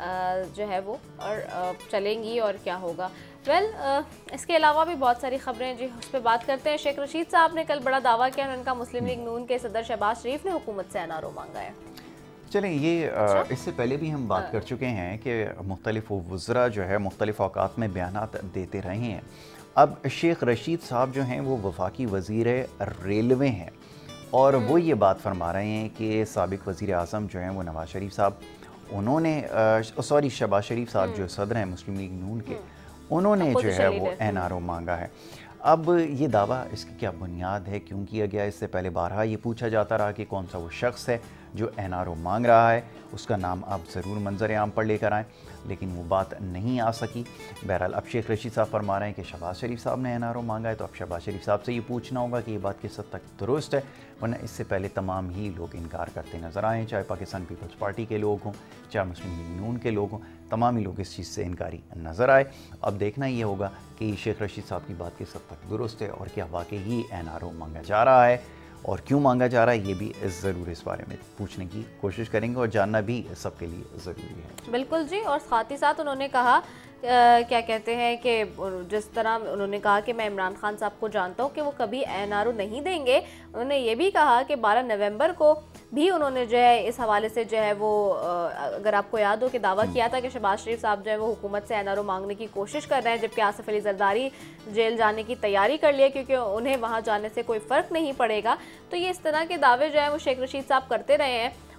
जो है वो और आ, चलेंगी और क्या होगा। वेल well, इसके अलावा भी बहुत सारी खबरें जी, उस पर बात करते हैं। शेख रशीद साहब ने कल बड़ा दावा किया, उनका मुस्लिम लीग नून के सदर शहबाज शरीफ ने हुकूमत से एन आर ओ मांगा है। चलें, ये अच्छा? इससे पहले भी हम बात कर चुके हैं कि मुख्तलिफ वज़रा जो है मुख्तलिफ औकात में बयानात देते रहे हैं। अब शेख रशीद साहब जो हैं वो वफाकी वज़ीर रेलवे हैं, और वो ये बात फरमा रहे हैं कि साबिक़ वज़ीर आज़म जो हैं वो नवाज शरीफ साहब, उन्होंने सॉरी शहबाज शरीफ साहब जो सदर हैं मुस्लिम लीग नून के, उन्होंने जो है वो एन आर ओ मांगा है। अब ये दावा, इसकी क्या बुनियाद है, क्यों किया गया? इससे पहले बारहा ये पूछा जाता रहा कि कौन सा वो शख्स है जो एन आर ओ मांग रहा है, उसका नाम आप ज़रूर मंजर आम पर लेकर आएँ, लेकिन वो बात नहीं आ सकी। बहरहाल अब शेख रशीद साहब फरमा रहे हैं कि शहबाज शरीफ साहब ने एन आर ओ मांगा है, तो अब शहबाज शरीफ साहब से ये पूछना होगा कि ये बात किस हद तक दुरुस्त है, वरना इससे पहले तमाम ही लोग इनकार करते नज़र आए, चाहे पाकिस्तान पीपल्स पार्टी के लोग हों, चाहे मुस्लिम लीग नून के लोग हों, तमाम ही लोग इस चीज़ से इनकारी नज़र आए। अब देखना ये होगा कि शेख रशीद साहब की बात किस हद तक दुरुस्त है, और क्या वाकई ही एन आर ओ मांगा जा रहा है, और क्यों मांगा जा रहा है, ये भी ज़रूर इस बारे में पूछने की कोशिश करेंगे, और जानना भी सबके लिए ज़रूरी है। बिल्कुल जी, और साथ ही साथ उन्होंने कहा आ, क्या कहते हैं कि जिस तरह उन्होंने कहा कि मैं इमरान खान साहब को जानता हूँ कि वो कभी एन आर ओ नहीं देंगे, उन्होंने ये भी कहा कि बारह नवंबर को भी उन्होंने जो है इस हवाले से जो है वो अगर आपको याद हो कि दावा किया था कि शहबाज शरीफ साहब जो है वो हुकूमत से एन आर ओ मांगने की कोशिश कर रहे हैं, जबकि आसिफ अली जरदारी जेल जाने की तैयारी कर लिया क्योंकि उन्हें वहाँ जाने से कोई फ़र्क नहीं पड़ेगा। तो ये इस तरह के दावे जो है वो शेख रशीद साहब करते रहे हैं,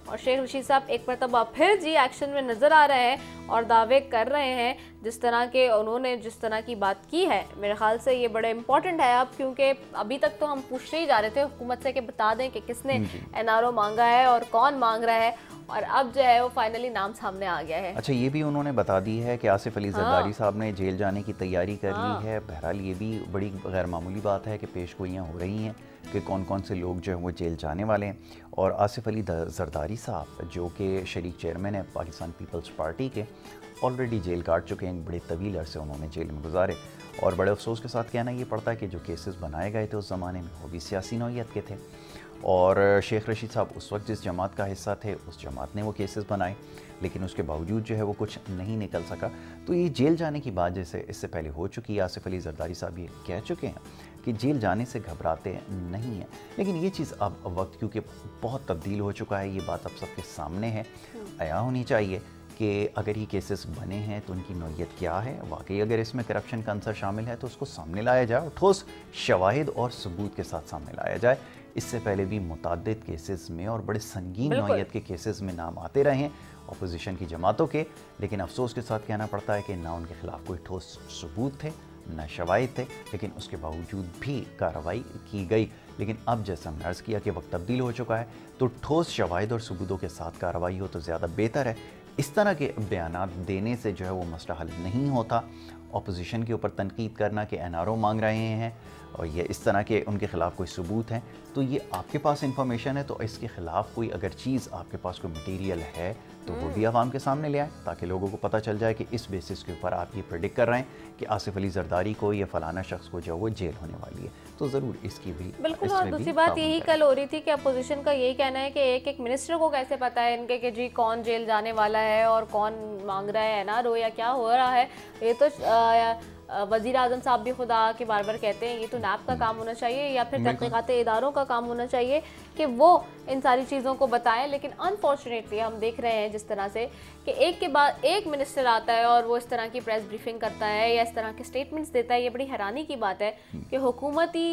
और शेख रशीद साहब एक मरतबा फिर जी एक्शन में नज़र आ रहे हैं और दावे कर रहे हैं जिस तरह के उन्होंने जिस तरह की बात की है। मेरे ख्याल से ये बड़े इंपॉर्टेंट है अब, क्योंकि अभी तक तो हम पूछते ही जा रहे थे हुकूमत से कि बता दें कि किसने एन आर ओ मांगा है और कौन मांग रहा है, और अब जो है वो फाइनली नाम सामने आ गया है। अच्छा, ये भी उन्होंने बता दी है कि आसिफ अली जरदारी हाँ। साहब ने जेल जाने की तैयारी कर हाँ। ली है। बहरहाल ये भी बड़ी गैर मामूली बात है कि पेशगोइयाँ हो रही हैं कि कौन कौन से लोग जो हैं वो जेल जाने वाले हैं। और आसिफ अली जरदारी साहब जो कि शरीक चेयरमैन है पाकिस्तान पीपल्स पार्टी के, ऑलरेडी जेल काट चुके हैं, बड़े तवील अरसे उन्होंने जेल में गुजारे। और बड़े अफसोस के साथ कहना ये पड़ता है कि जो केसेस बनाए गए थे उस ज़माने में वो भी सियासी नौइयत के थे, और शेख रशीद साहब उस वक्त जिस जमात का हिस्सा थे उस जमात ने वो केसेस बनाए, लेकिन उसके बावजूद जो है वो कुछ नहीं निकल सका। तो ये जेल जाने की बात जैसे इससे पहले हो चुकी है, आसिफ अली जरदारी साहब ये कह चुके हैं कि जेल जाने से घबराते नहीं हैं, लेकिन ये चीज़ अब वक्त क्योंकि बहुत तब्दील हो चुका है, ये बात अब सबके सामने है, आया होनी चाहिए कि अगर ये केसेस बने हैं तो उनकी नौइयत क्या है, वाकई अगर इसमें करप्शन का अंसर शामिल है तो उसको सामने लाया जाए और ठोस शवाहिद और सबूत के साथ सामने लाया जाए। इससे पहले भी मुतअद्दिद केसेस में और बड़े संगीन नौइयत के केसेस में नाम आते रहे हैं अपोजिशन की जमातों के, लेकिन अफसोस के साथ कहना पड़ता है कि ना उनके खिलाफ कोई ठोस सबूत थे ना शवाहिद थे, लेकिन उसके बावजूद भी कार्रवाई की गई। लेकिन अब जैसा हमने अर्ज़ किया कि वक्त तब्दील हो चुका है, तो ठोस शवाहिद और सबूतों के साथ कार्रवाई हो तो ज़्यादा बेहतर है। इस तरह के बयानात देने से जो है वो मसला हल नहीं होता। अपोजिशन के ऊपर तनकीद करना कि एन आर ओ मांग रहे हैं और ये इस तरह के उनके ख़िलाफ़ कोई सबूत हैं, तो ये आपके पास इंफॉर्मेशन है तो इसके ख़िलाफ़ कोई अगर चीज़ आपके पास कोई मटेरियल है तो वो भी आवाम के सामने ले आए, ताकि लोगों को पता चल जाए कि इस बेसिस के ऊपर आप ये प्रेडिक्ट कर रहे हैं कि आसिफ अली जरदारी को या फलाना शख्स को जो वो जेल होने वाली है, तो ज़रूर इसकी भी बिल्कुल। और दूसरी बात यही कल हो रही थी कि अपोजिशन का यही कहना है कि एक एक मिनिस्टर को कैसे पता है इनके कि जी कौन जेल जाने वाला है और कौन मांग रहा है एन आर ओ या क्या हो रहा है। ये तो आ, वज़ीर आज़म साहब भी खुद आके बार बार कहते हैं ये तो नैब का काम होना चाहिए या फिर तहक़ीक़ात इदारों का काम होना चाहिए कि वो इन सारी चीज़ों को बताएं, लेकिन अनफॉर्चुनेटली हम देख रहे हैं जिस तरह से कि एक के बाद एक मिनिस्टर आता है और वो इस तरह की प्रेस ब्रीफिंग करता है या इस तरह के स्टेटमेंट्स देता है। ये बड़ी हैरानी की बात है कि हुकूमती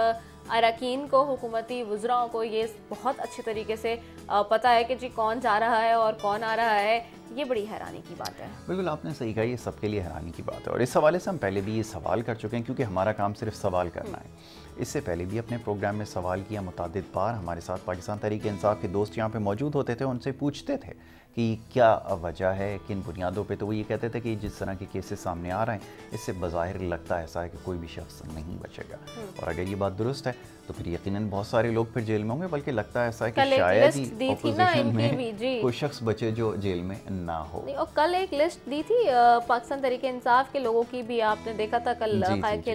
अरकान को, हुकूमती वज़राओं को ये बहुत अच्छे तरीके से पता है कि जी कौन जा रहा है और कौन आ रहा है। ये बड़ी हैरानी की बात है। बिल्कुल आपने सही कहा, ये सबके लिए हैरानी की बात है और इस हवाले से हम पहले भी ये सवाल कर चुके हैं, क्योंकि हमारा काम सिर्फ सवाल करना है। इससे पहले भी अपने प्रोग्राम में सवाल किया, मुतादिद बार हमारे साथ पाकिस्तान तहरीक इंसाफ के दोस्त यहाँ पे मौजूद होते थे, उनसे पूछते थे कि क्या वजह है, किन बुनियादों पे, तो वो ये कहते थे कि जिस तरह के केसेस सामने आ रहे हैं इससे बज़ाहिर लगता है ऐसा है कि कोई भी शख्स नहीं बचेगा, और अगर ये बात दुरुस्त है तो फिर यकीनन बहुत सारे लोग फिर जेल में होंगे, बल्कि लगता है ऐसा है कि शायद ही अपोजिशन में कोई शख्स बचे जो जेल में ना हो। और कल एक लिस्ट दी थी पाकिस्तान तहरीक इंसाफ के लोगों की भी, आपने देखा था कल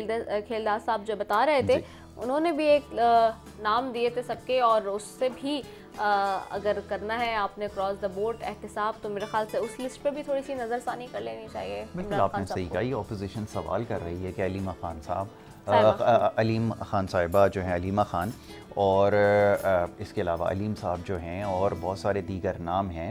खेलदार साहब जो बता रहे थे, उन्होंने भी एक नाम दिए थे सबके, और उससे भी आ, अगर करना है आपने क्रॉस द बोर्ड एहतिसाब तो मेरे ख्याल से उस लिस्ट पे भी थोड़ी सी नज़रसानी कर लेनी चाहिए। बिल्कुल आपने सही कहा, ये अपोजिशन सवाल कर रही है कि अलीमा खान साहब, अलीम खान साहिबा जो हैं, अलीमा खान, और इसके अलावा अलीम साहब जो हैं और बहुत सारे दीगर नाम हैं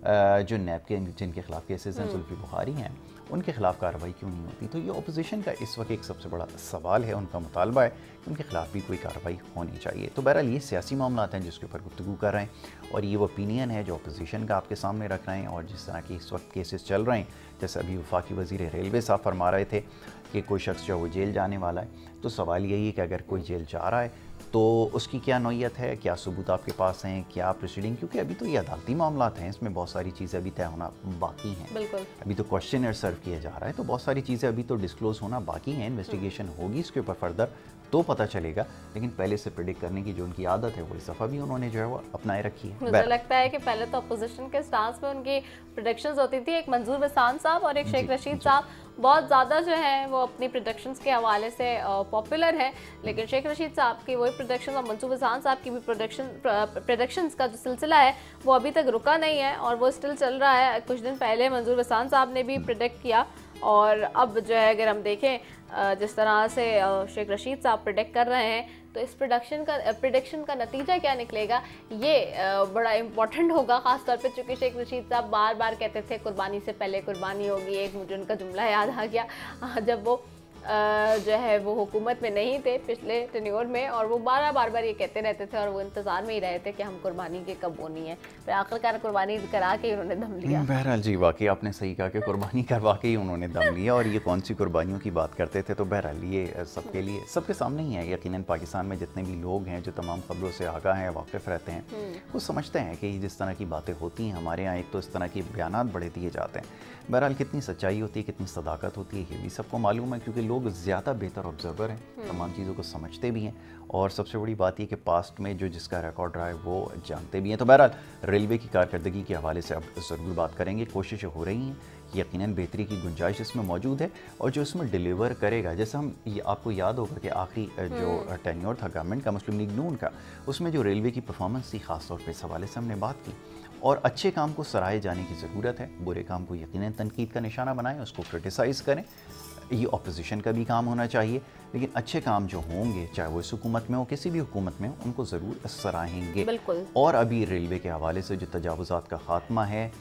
जो नैब के जिनके खिलाफ केसेस हैं, जुल्फी बुखारी हैं, उनके खिलाफ कार्रवाई क्यों नहीं होती। तो ये अपोजिशन का इस वक्त एक सबसे बड़ा सवाल है, उनका मुतालबा है कि उनके खिलाफ भी कोई कार्रवाई होनी चाहिए। तो बहरहाल ये सियासी मामला हैं जिसके ऊपर गुफ्तगू कर रहे हैं, और ये वो ओपिनियन है जो अपोजिशन का आपके सामने रख रहे हैं। और जिस तरह के इस वक्त केसेस चल रहे हैं, जैसे अभी वफाकी वज़ीर रेलवे साहब फरमा रहे थे कि कोई शख्स जो वो जेल जाने वाला है, तो सवाल यही है कि अगर कोई जेल जा रहा है तो उसकी क्या नौइयत है, क्या सबूत आपके पास हैं, क्या प्रोसीडिंग, क्योंकि अभी तो ये अदालती मामलात हैं, इसमें बहुत सारी चीज़ें अभी तय होना बाकी हैं। बिल्कुल, अभी तो क्वेश्चन सर्व किया जा रहा है, तो बहुत सारी चीज़ें अभी तो डिस्क्लोज होना बाकी हैं, इन्वेस्टिगेशन होगी इसके ऊपर फर्दर तो पता चलेगा, लेकिन पहले से प्रेडिक्ट करने की जो उनकी आदत है वो इस दफ़ा भी उन्होंने जो है वो अपनाए रखी है। मुझे लगता है कि पहले तो अपोजिशन के स्टांस में उनकी प्रोडिक्शंस होती थी, एक मंजूर बसान साहब और एक शेख रशीद साहब बहुत ज़्यादा जो है वो अपनी प्रोडक्शंस के हवाले से पॉपुलर है, लेकिन शेख रशीद साहब की वही प्रोडक्शन और मंसूर बसान साहब की भी प्रोडक्शन प्रोडक्शंस का जो सिलसिला है वो अभी तक रुका नहीं है और वो स्टिल चल रहा है। कुछ दिन पहले मंसूर बसान साहब ने भी प्रोडिक्ट किया, और अब जो है अगर हम देखें जिस तरह से शेख रशीद साहब प्रेडिक्ट कर रहे हैं, तो इस प्रोडक्शन का प्रेडिक्शन का नतीजा क्या निकलेगा ये बड़ा इंपॉर्टेंट होगा, ख़ास तौर पे चूँकि शेख रशीद साहब बार बार कहते थे कुर्बानी से पहले कुर्बानी होगी। एक मुझे उनका जुमला याद आ गया जब वो जो है वो हुकूमत में नहीं थे पिछले टेन्योर में, और वो बार बार बार ये कहते रहते थे और वो इंतज़ार में ही रहे थे कि हम कुर्बानी के कब होनी है। फिर आखिरकार कुर्बानी करा के उन्होंने दम लिया। बहरहाल जी, वाकई आपने सही कहा कि कुर्बानी करवा के ही उन्होंने दम लिया। और ये कौन सी कुर्बानियों की बात करते थे, तो बहरहाल ये सबके लिए सबके सामने ही है। यकीनन पाकिस्तान में जितने भी लोग हैं जो तमाम खबरों से आगाह हैं, वाकिफ़ रहते हैं, वो समझते हैं कि जिस तरह की बातें होती हैं हमारे यहाँ, एक तो इस तरह के बयानात बड़े दिए जाते हैं, बहरहाल कितनी सच्चाई होती है, कितनी सदाकत होती है, ये भी सबको मालूम है, क्योंकि लोग ज़्यादा बेहतर ऑब्जर्वर हैं, तमाम चीज़ों को समझते भी हैं, और सबसे बड़ी बात ये कि पास्ट में जो जिसका रिकॉर्ड रहा है वो जानते भी हैं। तो बहरहाल रेलवे की कारकर्दगी के हवाले से अब ज़रूर बात करेंगे। कोशिशें हो रही हैं, यकीनन बेहतरी की गुंजाइश इसमें मौजूद है, और जो इसमें डिलीवर करेगा, जैसे हम ये आपको याद होगा कि आखिरी जो टेन्योर था गवर्नमेंट का, मुस्लिम लीग नून का, उसमें जो रेलवे की परफॉर्मेंस थी ख़ासतौर पर इस हवाले से हमने बात की। और अच्छे काम को सराहे जाने की ज़रूरत है, बुरे काम को यकीनन तनकीद का निशाना बनाएं, उसको क्रिटिसाइज़ करें, ये अपोजिशन का भी काम होना चाहिए। लेकिन अच्छे काम जो होंगे, चाहे वो इस हुकूमत में हो, किसी भी हुकूमत में हो, उनको ज़रूर सराहेंगे। बिल्कुल। और अभी रेलवे के हवाले से जो तजावुज़ात का ख़ात्मा है,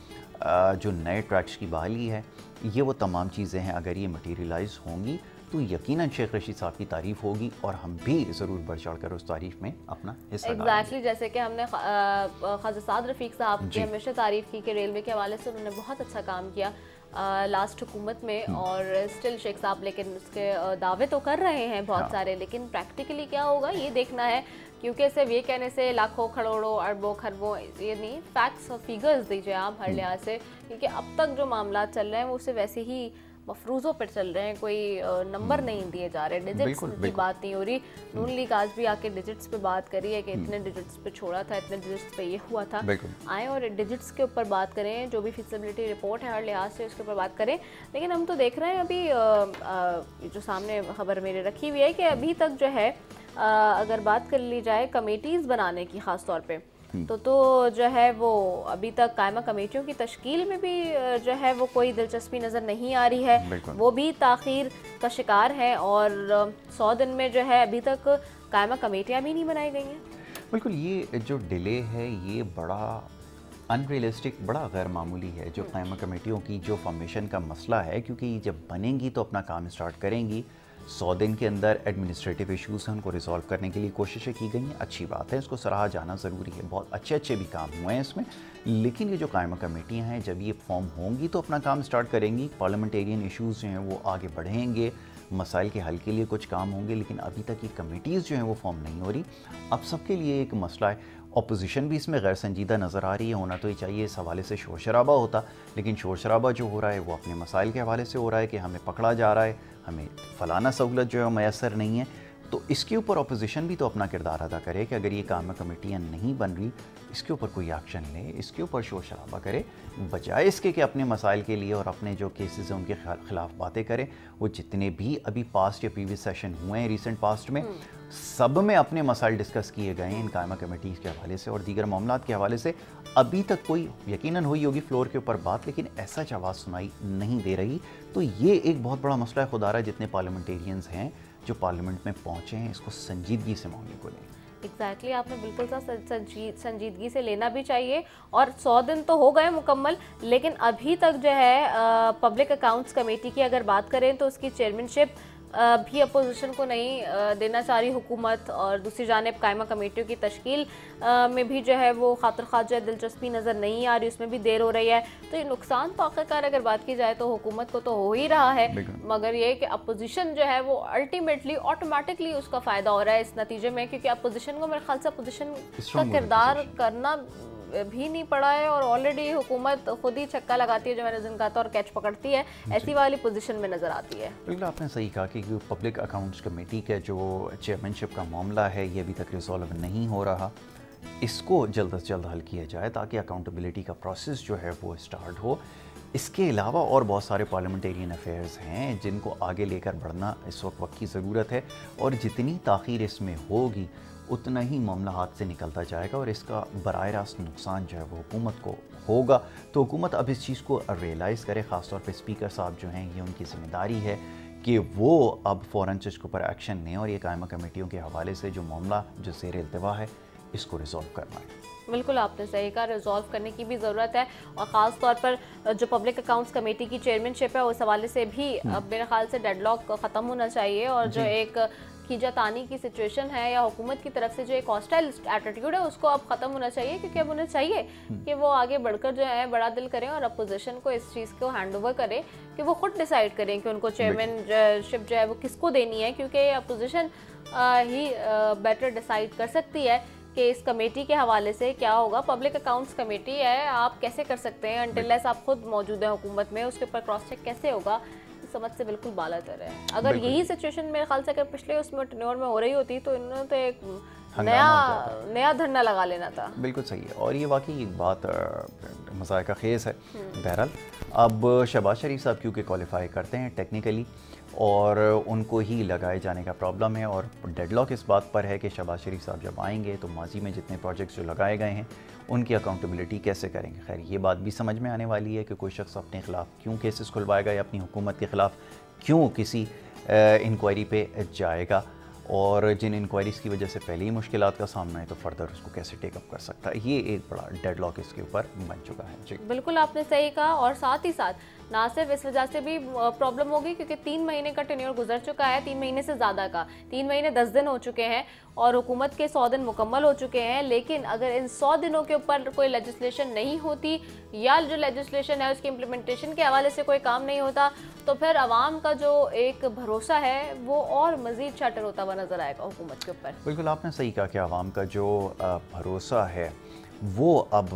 जो नए ट्रैक्स की बहाली है, ये वो तमाम चीज़ें हैं, अगर ये मटीरियलाइज़ होंगी तो यकीनन शेख रशीद साहब की तारीफ़ होगी, और हम भी ज़रूर बढ़ चढ़ कर उस तारीफ़ में अपना हिस्सा डालेंगे। एग्जैक्टली, जैसे कि हमने ख्वाजा साद रफ़ीक साहब की हमेशा तारीफ़ की कि रेलवे के हवाले से उन्होंने बहुत अच्छा काम किया लास्ट हुकूमत में, और स्टिल शेख साहब लेकिन उसके दावे तो कर रहे हैं बहुत हाँ। सारे, लेकिन प्रैक्टिकली क्या होगा ये देखना है, क्योंकि सिर्फ ये कहने से लाखों करोड़ों अरबों खरबों ये नहीं, फैक्ट्स और फिगर्स दीजिए आप हर लिहाज से, क्योंकि अब तक जो मामला चल रहे हैं वो सिर्फ वैसे ही मफरूज़ों पर चल रहे हैं, कोई नंबर नहीं दिए जा रहे, डिजिट्स की बात नहीं हो रही। नून लीग आज भी आके डिजिट्स पे बात करी है कि इतने डिजिट्स पे छोड़ा था, इतने डिजिट्स पे ये हुआ था, आए और डिजिट्स के ऊपर बात करें, जो भी फिजिबिलिटी रिपोर्ट है हर लिहाज से उसके ऊपर बात करें। लेकिन हम तो देख रहे हैं अभी आ, आ, जो सामने खबर मेरे रखी हुई है कि अभी तक जो है आ, अगर बात कर ली जाए कमेटीज़ बनाने की ख़ास तौर पे, तो तो जो है वो अभी तक कायमा कमेटियों की तश्कील में भी जो है वो कोई दिलचस्पी नज़र नहीं आ रही है, वो भी ताख़ीर का शिकार है, और सौ दिन में जो है अभी तक कायमा कमेटियाँ भी नहीं बनाई गई हैं। बिल्कुल, ये जो डिले है ये बड़ा अनरियलिस्टिक, बड़ा गैर मामूली है, जो कायमा कमेटियों की जो फॉर्मेशन का मसला है, क्योंकि जब बनेंगी तो अपना काम स्टार्ट करेंगी, सौ दिन के अंदर एडमिनिस्ट्रेटिव इश्यूज़ हैं उनको रिजॉल्व करने के लिए कोशिशें की गई हैं, अच्छी बात है, इसको सराहा जाना ज़रूरी है, बहुत अच्छे अच्छे भी काम हुए हैं इसमें। लेकिन ये जो कायमा कमेटियाँ हैं जब ये फॉर्म होंगी तो अपना काम स्टार्ट करेंगी, पार्लियामेंटेरियन इश्यूज़ जो हैं वो आगे बढ़ेंगे, मसाइल के हल के लिए कुछ काम होंगे, लेकिन अभी तक ये कमेटीज़ जो हैं वो फॉर्म नहीं हो रही। अब सबके लिए एक मसला है, अपोजिशन भी इसमें गैर संजीदा नज़र आ रही है, होना तो ये चाहिए इस हवाले से शोर शराबा होता, लेकिन शोर शराबा जो हो रहा है वो अपने मसाइल के हवाले से हो रहा है कि हमें पकड़ा जा रहा है, हमें फ़लाना सहूलत जो है मैसर नहीं है। तो इसके ऊपर अपोजिशन भी तो अपना किरदार अदा करे कि अगर ये कायमा कमेटियाँ नहीं बन रही, इसके ऊपर कोई एक्शन ले, इसके ऊपर शोर शराबा करे, बजाय इसके कि अपने मसाइल के लिए और अपने जो केसेस हैं उनके खिलाफ बातें करें। वो जितने भी अभी पास्ट या प्रीवियस सेशन हुए हैं रिसेंट पास्ट में, सब में अपने मसाइल डिस्कस किए गए हैं इन कायमा कमेटीज़ के हवाले से और दीगर मामलात के हवाले से। अभी तक कोई यकीनन हुई होगी फ्लोर के ऊपर बात, लेकिन ऐसा आवाज़ सुनाई नहीं दे रही। तो ये एक बहुत बड़ा मसला है, खुदारा जितने पार्लियामेंटेरियंस हैं जो पार्लियामेंट में पहुँचे हैं, इसको संजीदगी से मामले को लें। एग्जैक्टली exactly, आपने बिल्कुल सा संजीद संजीदगी से लेना भी चाहिए। और सौ दिन तो हो गए मुकम्मल, लेकिन अभी तक जो है पब्लिक अकाउंट्स कमेटी की अगर बात करें तो उसकी चेयरमैनशिप भी अपोजिशन को नहीं देना चाह रही हुकूमत, और दूसरी जानिब कायमा कमेटियों की तश्कील में भी जो है वो खातिर ख्वाह जो है दिलचस्पी नज़र नहीं आ रही, उसमें भी देर हो रही है। तो ये नुकसान तो आखिरकार अगर बात की जाए तो हुकूमत को तो हो ही रहा है, मगर ये कि अपोजिशन जो है वो अल्टीमेटली ऑटोमेटिकली उसका फ़ायदा हो रहा है इस नतीजे में, क्योंकि अपोजिशन को मेरे ख्याल से अपोजिशन का किरदार करना भी नहीं पड़ा है, और ऑलरेडी हुकूमत खुद ही छक्का लगाती है जो मैंने जिनका था और कैच पकड़ती है, ऐसी वाली पोजीशन में नज़र आती है। बिल्कुल आपने सही कहा कि पब्लिक अकाउंट्स कमेटी का जो चेयरमैनशिप का मामला है ये अभी तक रिजॉल्व नहीं हो रहा, इसको जल्द अज जल्द हल किया जाए ताकि अकाउंटेबिलिटी का प्रोसेस जो है वो स्टार्ट हो। इसके अलावा और बहुत सारे पार्लियामेंटेरियन अफेयर्स हैं जिनको आगे लेकर बढ़ना इस वक्त वक्त की ज़रूरत है, और जितनी ताख़ीर इसमें होगी उतना ही मामला हाथ से निकलता जाएगा और इसका बराह रास्त नुकसान जो है वो हुकूमत को होगा। तो हुकूमत अब इस चीज़ को रियलाइज़ करे, ख़ासतौर पे स्पीकर साहब जो हैं ये उनकी ज़िम्मेदारी है कि वो अब फ़ौरन से इसके ऊपर एक्शन लें और ये कायमा कमेटियों के हवाले से जो मामला जो ज़ेर इल्तिवा है इसको रिजॉल्व करना है। बिल्कुल आपने सही कहा, रिजॉल्व करने की भी ज़रूरत है और ख़ास तौर पर जो पब्लिक अकाउंट्स कमेटी की चेयरमैनशिप है उस हवाले से भी अब मेरे ख्याल से डेडलॉक ख़त्म होना चाहिए और जो एक खींचातानी की सिचुएशन है या हुकूमत की तरफ से जो एक हॉस्टाइल एटीट्यूड है उसको अब ख़त्म होना चाहिए, क्योंकि अब उन्हें चाहिए कि वो आगे बढ़कर जो है बड़ा दिल करें और अपोजिशन को इस चीज़ को हैंड ओवर करें कि वो खुद डिसाइड करें कि उनको चेयरमैनशिप जो है वो किसको देनी है, क्योंकि अपोजिशन ही बेटर डिसाइड कर सकती है कि इस कमेटी के हवाले से क्या होगा। पब्लिक अकाउंट्स कमेटी है, आप कैसे कर सकते हैं अनटिल आप खुद मौजूद है हुकूमत में, उसके ऊपर क्रॉस चेक कैसे होगा, समझ से बिल्कुल बाला तर है। अगर यही सिचुएशन मेरे ख्याल से अगर पिछले उसमें टेन्योर में हो रही होती तो इन्होंने तो एक नया नया धरना लगा लेना था। बिल्कुल सही है और ये वाकई एक बात मज़ाक़ा खेज़ है। बहरहाल अब शहबाज शरीफ साहब क्योंकि क्वालिफाई करते हैं टेक्निकली और उनको ही लगाए जाने का प्रॉब्लम है और डेडलॉक इस बात पर है कि शहबाज शरीफ साहब जब आएंगे तो माजी में जितने प्रोजेक्ट्स जो लगाए गए हैं उनकी अकाउंटेबिलिटी कैसे करेंगे। खैर ये बात भी समझ में आने वाली है कि कोई शख्स अपने ख़िलाफ़ क्यों केसेस खुलवाएगा या अपनी हुकूमत के ख़िलाफ़ क्यों किसी इंक्वायरी पे जाएगा और जिन इंक्वायरीज़ की वजह से पहले ही मुश्किलात का सामना है तो फर्दर उसको कैसे टेकअप कर सकता है। ये एक बड़ा डेडलॉक इसके ऊपर बन चुका है। जी बिल्कुल आपने सही कहा और साथ ही साथ ना सिर्फ इस वजह से भी प्रॉब्लम होगी क्योंकि तीन महीने का टेन्योर गुजर चुका है, तीन महीने से ज़्यादा का, तीन महीने दस दिन हो चुके हैं और हुकूमत के सौ दिन मुकम्मल हो चुके हैं। लेकिन अगर इन सौ दिनों के ऊपर कोई लेजिस्लेशन नहीं होती या जो लेजिस्लेशन है उसकी इम्प्लीमेंटेशन के हवाले से कोई काम नहीं होता तो फिर आवाम का जो एक भरोसा है वो और मज़ीद शटर होता हुआ नज़र आएगा हुकूमत के ऊपर। बिल्कुल आपने सही कहा कि आवाम का जो भरोसा है वो अब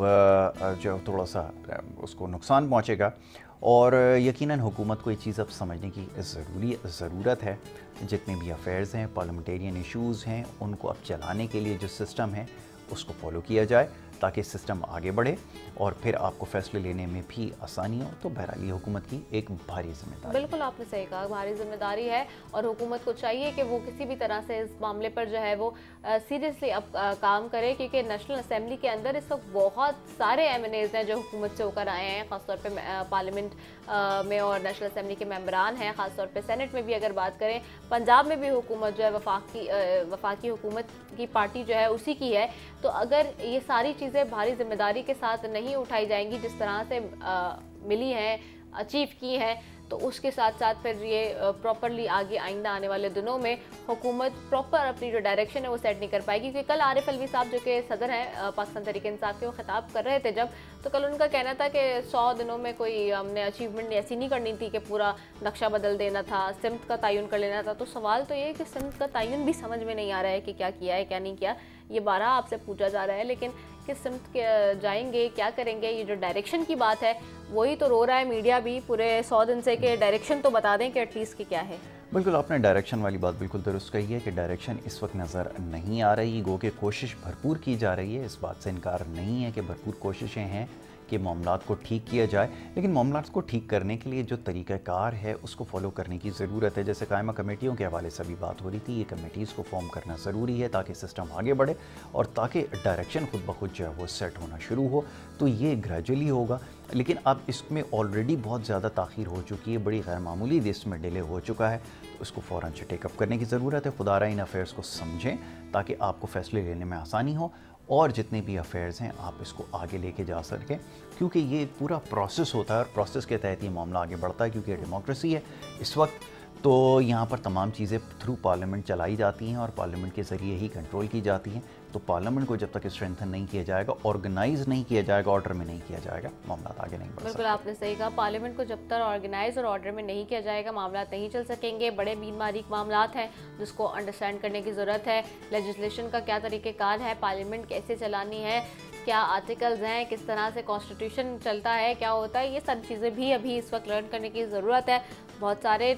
जो थोड़ा सा उसको नुकसान पहुँचेगा और यकीनन हुकूमत को ये चीज़ अब समझने की ज़रूरी ज़रूरत है। जितने भी अफेयर्स हैं, पार्लियामेंटेरियन इश्यूज़ हैं, उनको अब चलाने के लिए जो सिस्टम है उसको फॉलो किया जाए ताकि सिस्टम आगे बढ़े और फिर आपको फैसले लेने में भी आसानी हो। तो बहरहाल ये हुकूमत की एक भारी जिम्मेदारी। बिल्कुल आपने सही कहा, भारी जिम्मेदारी है और हुकूमत को चाहिए कि वो किसी भी तरह से इस मामले पर जो है वो सीरियसली अब आ, काम करे, क्योंकि नेशनल असम्बली के अंदर इस वक्त बहुत सारे एम एन एज़ हैं जो हुकूमत से होकर आए हैं, ख़ासतौर पर पार्लियामेंट में और नेशनल असम्बली के मेम्बरान हैं, ख़ासतौर पर सेनेट में भी अगर बात करें। पंजाब में भी हुकूमत जो है वफाकी वफाकी हुकूमत की पार्टी जो है उसी की है। तो अगर ये सारी चीज़ें भारी जिम्मेदारी के साथ नहीं उठाई जाएंगी जिस तरह से आ, मिली हैं, अचीव की हैं, तो उसके साथ साथ फिर ये प्रॉपरली आगे आइंदा आने वाले दिनों में हुकूमत प्रॉपर अपनी जो डायरेक्शन है वो सेट नहीं कर पाएगी। क्योंकि कल आरिफ अलवी साहब जो कि सदर हैं पाकिस्तान तहरीक इंसाफ के, वो खिताब कर रहे थे जब, तो कल उनका कहना था कि सौ दिनों में कोई हमने अचीवमेंट ऐसी नहीं करनी थी कि पूरा नक्शा बदल देना था, सिमत का तयन कर लेना था। तो सवाल तो ये है कि सिमत का तयन भी समझ में नहीं आ रहा है कि क्या किया है क्या नहीं किया, ये बारह आपसे पूछा जा रहा है, लेकिन किस सिमत के जाएंगे, क्या करेंगे, ये जो डायरेक्शन की बात है वही तो रो रहा है मीडिया भी पूरे सौ दिन से कि डायरेक्शन तो बता दें कि एटलीस्ट की क्या है। बिल्कुल आपने डायरेक्शन वाली बात बिल्कुल दुरुस्त कही है कि डायरेक्शन इस वक्त नज़र नहीं आ रही, गो कि कोशिश भरपूर की जा रही है, इस बात से इनकार नहीं है कि भरपूर कोशिशें हैं कि मामलात को ठीक किया जाए, लेकिन मामलात को ठीक करने के लिए जो तरीक़ाकार है उसको फॉलो करने की ज़रूरत है। जैसे कायमा कमेटियों के हवाले से भी बात हो रही थी, ये कमेटीज़ को फॉर्म करना ज़रूरी है ताकि सिस्टम आगे बढ़े और ताकि डायरेक्शन खुद ब खुद जो है वो सेट होना शुरू हो। तो ये ग्रेजुअली होगा, लेकिन अब इसमें ऑलरेडी बहुत ज़्यादा ताख़ीर हो चुकी है, बड़ी गैर मामूली इसमें डिले हो चुका है, तो उसको फ़ौरन से टेकअप करने की ज़रूरत है। खुदारा इन अफेयर्स को समझें ताकि आपको फ़ैसले लेने में आसानी हो और जितने भी अफेयर्स हैं आप इसको आगे लेके जा सकें, क्योंकि ये पूरा प्रोसेस होता है और प्रोसेस के तहत ये मामला आगे बढ़ता है। क्योंकि डेमोक्रेसी है इस वक्त, तो यहाँ पर तमाम चीज़ें थ्रू पार्लियामेंट चलाई जाती हैं और पार्लियामेंट के ज़रिए ही कंट्रोल की जाती हैं। तो पार्लियामेंट को जब तक स्ट्रेंथन नहीं किया जाएगा, ऑर्गेनाइज नहीं किया जाएगा, ऑर्डर में नहीं किया जाएगा, मामला आगे नहीं बढ़ सकते। बिल्कुल आपने सही कहा, पार्लियामेंट को जब तक ऑर्गेनाइज और ऑर्डर में नहीं किया जाएगा मामला नहीं चल सकेंगे। बड़े बीन बारीक मामला हैं जिसको अंडरस्टैंड करने की ज़रूरत है। लेजिस्लेशन का क्या तरीक़ेकार है, पार्लियामेंट कैसे चलानी है, क्या आर्टिकल्स हैं, किस तरह से कॉन्स्टिट्यूशन चलता है, क्या होता है, ये सब चीज़ें भी अभी इस वक्त लर्न करने की ज़रूरत है। बहुत सारे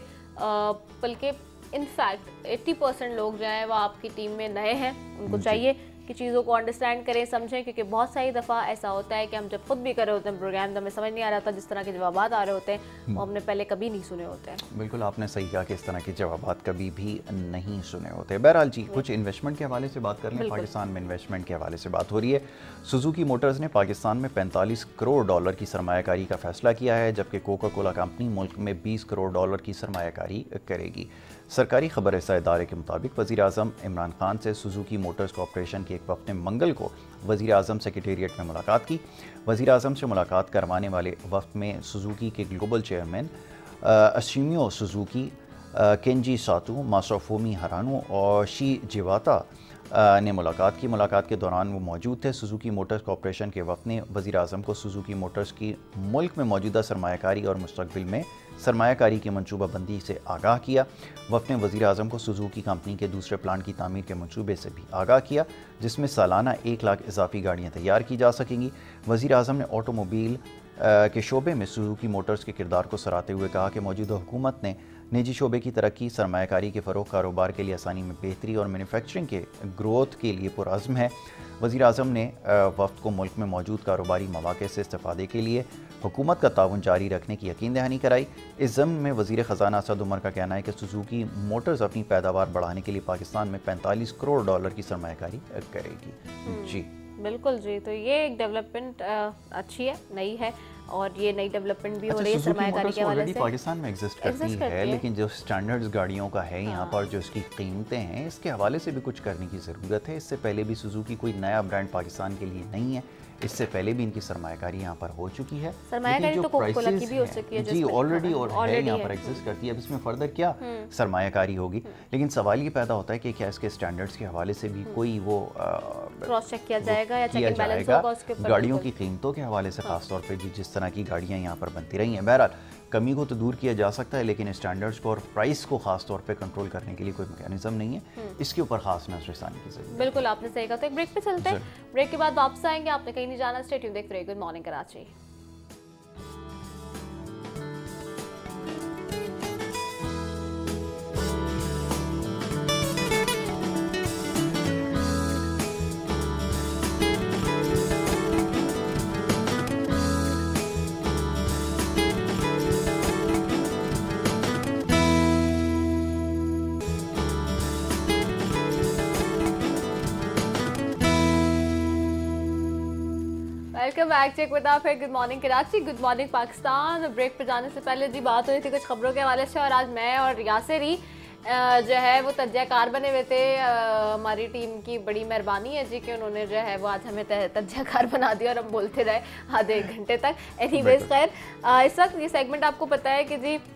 बल्कि इनफैक्ट अस्सी परसेंट लोग जो हैं वो आपकी टीम में नए हैं, उनको चाहिए कि चीज़ों को अंडरस्टैंड करें, समझें, क्योंकि बहुत सारी दफ़ा ऐसा होता है कि हम जब खुद भी कर रहे होते हैं प्रोग्राम तो हमें समझ नहीं आ रहा था, जिस तरह के जवाब आ रहे होते हैं वो हमने पहले कभी नहीं सुने होते हैं। बिल्कुल आपने सही कहा कि इस तरह के जवाब कभी भी नहीं सुने होते। बहरहाल जी, कुछ इन्वेस्टमेंट के हवाले से बात कर लें। पाकिस्तान में इन्वेस्टमेंट के हवाले से बात हो रही है। सुजुकी मोटर्स ने पाकिस्तान में पैंतालीस करोड़ डॉलर की सरमायाकारी का फैसला किया है, जबकि कोका कोला कंपनी मुल्क में बीस करोड़ डॉलर की सरमायाकारी करेगी। सरकारी खबर रसा इदारे के मुताबिक वज़ीर-ए-आज़म इमरान खान से सुजुकी मोटर्स कॉरपोरेशन के एक वफ़द ने मंगल को वज़ीर-ए-आज़म सेक्रेटेरिएट में मुलाकात की। वज़ीर-ए-आज़म से मुलाकात करवाने वाले वफ़द में सुजुकी के ग्लोबल चेयरमैन अशिमियो सुजुकी, केंजी सातू, मासाफोमी हरानू और शी जिवाता ने मुलाकात की। मुलाकात के दौरान वो मौजूद थे। सुजुकी मोटर्स कॉरपोरेशन के वफ़द ने वज़ीर-ए-आज़म को सुजुकी मोटर्स की मुल्क में मौजूदा सरमायाकारी और मुस्तक़बिल में सरमायाकारी की मनसूबाबंदी से आगाह किया। वफ़द ने वज़ीर-ए-आज़म को सुजुकी कंपनी के दूसरे प्लांट की तामीर के मनसूबे से भी आगाह किया, जिसमें सालाना एक लाख इजाफी गाड़ियाँ तैयार की जा सकेंगी। वज़ीर-ए-आज़म ने ऑटोमोबाइल के शोबे में सुजुकी मोटर्स के किरदार को सराहते हुए कहा कि मौजूदा हुकूमत ने निजी शोबे की तरक्की, सरमायाकारी के फ़रोग़, कारोबार के लिए आसानी में बेहतरी और मैन्युफैक्चरिंग के ग्रोथ के लिए पुरअज़्म है। वज़ीर-ए-आज़म ने वफ़द को मुल्क में मौजूद कारोबारी मौक़े से इस्तेफ़ादे के लिए हुकूमत का ताउन जारी रखने की यकीन दहानी कराई। इस ज़म्न में वज़ीर ख़ज़ाना असद उमर का कहना है कि सुजुकी मोटर्स अपनी पैदावार बढ़ाने के लिए पाकिस्तान में पैंतालीस करोड़ डॉलर की सरमायाकारी करेगी। जी बिल्कुल जी, तो ये एक डेवलपमेंट अच्छी है, नई है और ये नई डेवलपमेंट भी हो रही है सरमायाकारी के हवाले से। पाकिस्तान में एग्जिस्ट करती है, है लेकिन जो स्टैंडर्ड्स गाड़ियों का है यहाँ पर, जो इसकी कीमतें हैं, इसके हवाले से भी कुछ करने की ज़रूरत है। इससे पहले भी सुजुकी कोई नया ब्रांड पाकिस्तान के लिए नहीं है, इससे पहले भी इनकी सरमायाकारी यहाँ पर हो चुकी है। सरमायाकारी तो कोका-कोला की भी हो चुकी है जी, ऑलरेडी और है यहाँ पर एग्जिस्ट करती है। अब इसमें फर्दर क्या सरमायाकारी होगी, लेकिन सवाल ये पैदा होता है कि क्या इसके स्टैंडर्ड्स के हवाले से भी कोई वो क्रॉस चेक किया जाएगा या किया जाएगा गाड़ियों की कीमतों के हवाले से, खासतौर पर जिस तरह की गाड़ियाँ यहाँ पर बनती रही हैं। बहरहाल कमी को तो दूर किया जा सकता है, लेकिन स्टैंडर्ड्स को और प्राइस को खास तौर पे कंट्रोल करने के लिए कोई मैकेनिज्म नहीं है। इसके ऊपर खास नजरसानी की जरूरत है। बिल्कुल, आपने सही कहा। तो एक ब्रेक पे चलते हैं, ब्रेक के बाद वापस आएंगे। आपने कहीं नहीं जाना, स्टे ट्यून देखते रहिए good morning Karachi. Welcome back, check with आप है good morning Karachi, good morning Pakistan. Break पे जाने से पहले जी बात हुई थी कुछ खबरों के हवाले से, और आज मैं और यासिर ही जो है वो तज्ज़ियाकार बने हुए थे। हमारी टीम की बड़ी मेहरबानी है जी कि उन्होंने जो है वो आज हमें तज्ज़ियाकार बना दिया और हम बोलते रहे आधे एक घंटे तक। एनीवेज खैर, इस वक्त ये सेगमेंट आपको पता है कि जी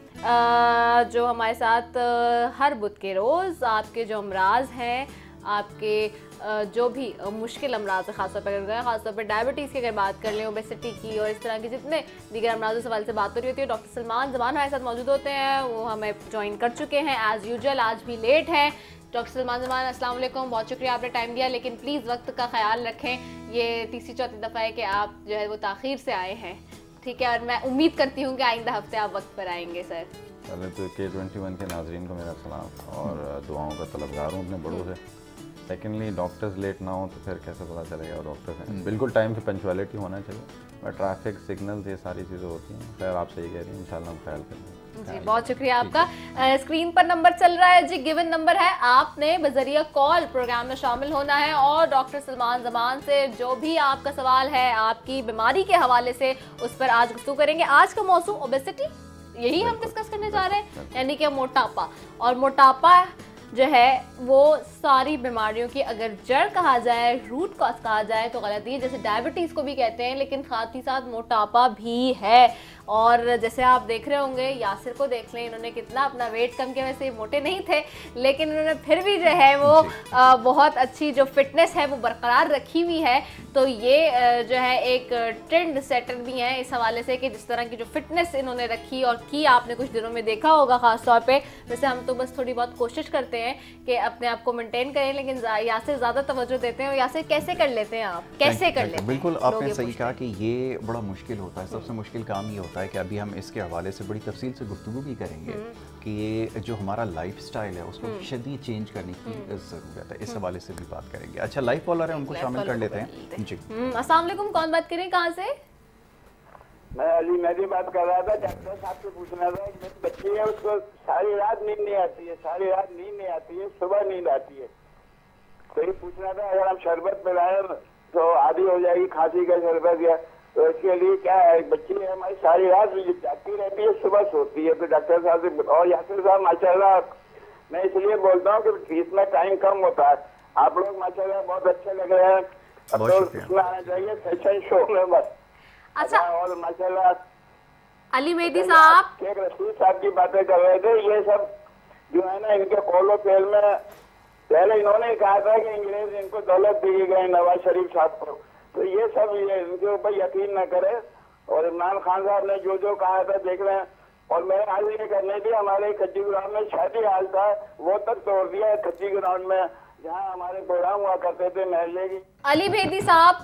जो हमारे साथ हर बुध के रोज़ आपके जो अमराज हैं, आपके जो भी मुश्किल अमराज है, खासतौर पर अगर खासतौर पर डायबिटीज़ की अगर बात कर लें, ओबेसिटी की और इस तरह के जितने दीगर अमराजों सवाल से बात हो रही होती है, डॉक्टर सलमान ज़मान हमारे साथ मौजूद होते हैं। वो हमें ज्वाइन कर चुके हैं एज़ यूजुअल, आज भी लेट हैं। डॉक्टर सलमान ज़मान, अस्सलाम वालेकुम, बहुत शुक्रिया आपने टाइम दिया, लेकिन प्लीज़ वक्त का ख्याल रखें। ये तीसरी चौथी दफ़ा है कि आप जो है वो ताख़ीर से आए हैं, ठीक है, और मैं उम्मीद करती हूँ कि आइंदा हफ्ते आप वक्त पर आएंगे। सर, पहले तो के ट्वेंटी वन के नाजरीन को मेरा सलाम और दुआओं का तलबगार हूँ अपने बड़ों से। सेकेंडली, डॉक्टर्स लेट ना हो तो फिर कैसे पता चलेगा डॉक्टर्स हैं। बिल्कुल टाइम पे पंचुअलिटी होना चाहिए, बट ट्रैफिक सिग्नल्स ये सारी चीज़ें होती हैं। खैर, आप सही कह रही हैं, इंशाल्लाह हम ख्याल करेंगे। जी, बहुत शुक्रिया आपका। स्क्रीन पर नंबर चल रहा है जी, गिवन नंबर है, आपने बजरिया कॉल प्रोग्राम में शामिल होना है और डॉक्टर सलमान ज़मान से जो भी आपका सवाल है आपकी बीमारी के हवाले से, उस पर आज गुफ्तगू करेंगे। आज का मौजू ओबेसिटी, यही हम डिस्कस करने जा रहे हैं, यानी कि मोटापा। और मोटापा जो है वो सारी बीमारियों की अगर जड़ कहा जाए, रूट कॉज कहा जाए तो गलती है। जैसे डायबिटीज़ को भी कहते हैं, लेकिन साथ ही साथ मोटापा भी है। और जैसे आप देख रहे होंगे, यासिर को देख लें, इन्होंने कितना अपना वेट कम किया। वैसे मोटे नहीं थे, लेकिन इन्होंने फिर भी जो है वो आ, बहुत अच्छी जो फिटनेस है वो बरकरार रखी हुई है। तो ये आ, जो है एक ट्रेंड सेटर भी हैं इस हवाले से कि जिस तरह की जो फिटनेस इन्होंने रखी और की, आपने कुछ दिनों में देखा होगा ख़ास तौर पे। वैसे हम तो बस थोड़ी बहुत कोशिश करते हैं कि अपने आप को मेंटेन करें, लेकिन यासिर ज़्यादा तवज्जो देते हैं। यासिर, कैसे कर लेते हैं आप, कैसे कर लेते हैं? बिल्कुल, आपने सही कहा कि ये बड़ा मुश्किल होता है। सबसे मुश्किल काम ये होता है कि अभी हम इसके हवाले से बड़ी तफसील से गुफ्तगू भी करेंगे कि ये जो हमारा लाइफ स्टाइल है उसको शदीद चेंज करने की ज़रूरत है। इस हवाले से भी बात करेंगे। अच्छा, लाइव कॉलर है, उनको शामिल कर लेते हैं जी। अस्सलाम वालेकुम, कौन बात करें, कहाँ से? मैं अली मेरी बात कर रहा था। डॉक्टर साहब से पूछना था, मेरी बच्ची है, उसको सारी रात नींद नहीं आती है, सारी रात नींद नहीं आती है, सुबह नींद आती है। तो ये पूछना था, अगर हम शरबत पिलाएं तो आधी हो जाएगी, खांसी का शरबत, या तो इसके लिए क्या है? बच्ची है हमारी, सारी रात जागती रहती है, सुबह सोती है। तो डॉक्टर साहब से, और यासिर साहब माशाल्लाह मैं इसलिए बोलता हूँ कि फीस में टाइम कम होता है। आप लोग माशाल्लाह बहुत अच्छे लग रहे हैं, अब तो इसमें आना चाहिए फैशन शो में बस। अच्छा, और माशाल्लाह अली मेहदी साहब, शेख रशीद साहब की बातें कर रहे थे, ये सब जो है ना इनके कौलो फेल में पहले इन्होंने कहा था कि अंग्रेज इनको दौलत दी गई नवाज शरीफ साहब को, तो ये सब ये इनके ऊपर यकीन न करे। और इमरान खान साहब ने जो जो कहा था देख रहे हैं। और मैं आज ये करने थी, हमारे खच्ची ग्राउंड में शादी हाल था, वो तक तोड़ दिया खच्ची ग्राउंड में जहाँ हमारे प्रोग्राम हुआ करते थे महल्ले की। अली मेहदी साहब,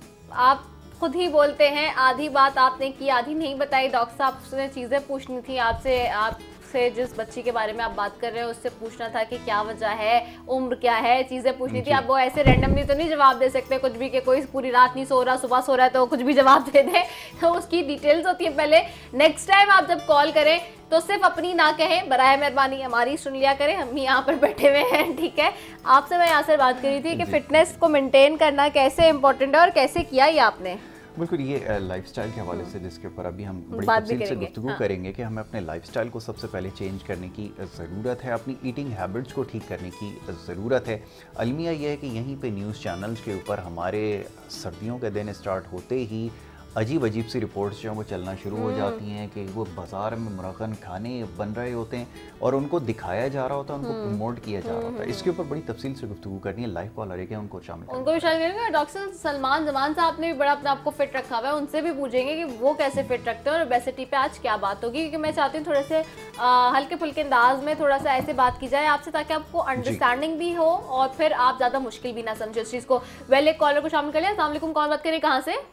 आप खुद ही बोलते हैं आधी बात आपने की, आधी नहीं बताई। डॉक्टर साहब से चीज़ें पूछनी थी आपसे, आपसे जिस बच्ची के बारे में आप बात कर रहे हैं उससे पूछना था कि क्या वजह है, उम्र क्या है, चीज़ें पूछनी थी। आप वो ऐसे रैंडमली तो नहीं जवाब दे सकते कुछ भी, कि कोई पूरी रात नहीं सो रहा, सुबह सो रहा है तो कुछ भी जवाब दे दे। तो उसकी डिटेल्स होती है। पहले नेक्स्ट टाइम आप जब कॉल करें तो सिर्फ अपनी ना कहें, बराए मेहरबानी हमारी सुन लिया करें, हम यहाँ पर बैठे हुए हैं, ठीक है। आपसे मैं यहाँ से बात करी थी कि फिटनेस को मेंटेन करना कैसे इंपॉर्टेंट है और कैसे किया ये आपने। बिल्कुल, ये लाइफस्टाइल के हवाले से जिसके ऊपर अभी हम बड़ी तफसील से गुफ्तगू हाँ। करेंगे कि हमें अपने लाइफस्टाइल को सबसे पहले चेंज करने की ज़रूरत है, अपनी ईटिंग हैबिट्स को ठीक करने की ज़रूरत है। अलमिया ये है कि यहीं पे न्यूज़ चैनल्स के ऊपर हमारे सर्दियों के दिन स्टार्ट होते ही अजीब अजीब सी रिपोर्ट्स जो हैं वो चलना शुरू हो जाती हैं कि वो बाज़ार में मुरगन खाने बन रहे होते हैं और उनको दिखाया जा रहा होता है, उनको प्रमोट किया जा रहा होता है। इसके ऊपर बड़ी तफसील से गुफ्तगू करनी है। लाइफ कॉलर है, उनको शामिल उनको भी शामिल करेंगे। डॉक्टर सलमान जमान साहब ने भी बड़ा अपने आप को फिट रखा हुआ है, उनसे भी पूछेंगे कि वो कैसे फिट रखते हैं और ओबेसिटी पे आज क्या बात होगी, क्योंकि मैं चाहती हूँ थोड़े से हल्के फुल्के अंदाज में थोड़ा सा ऐसे बात की जाए आपसे, ताकि आपको अंडरस्टैंडिंग भी हो और फिर आप ज़्यादा मुश्किल भी ना समझे उस चीज़ को। वेल, एक कॉलर को शामिल कर लिया। अस्सलाम वालेकुम, कौन बात करें, कहाँ से?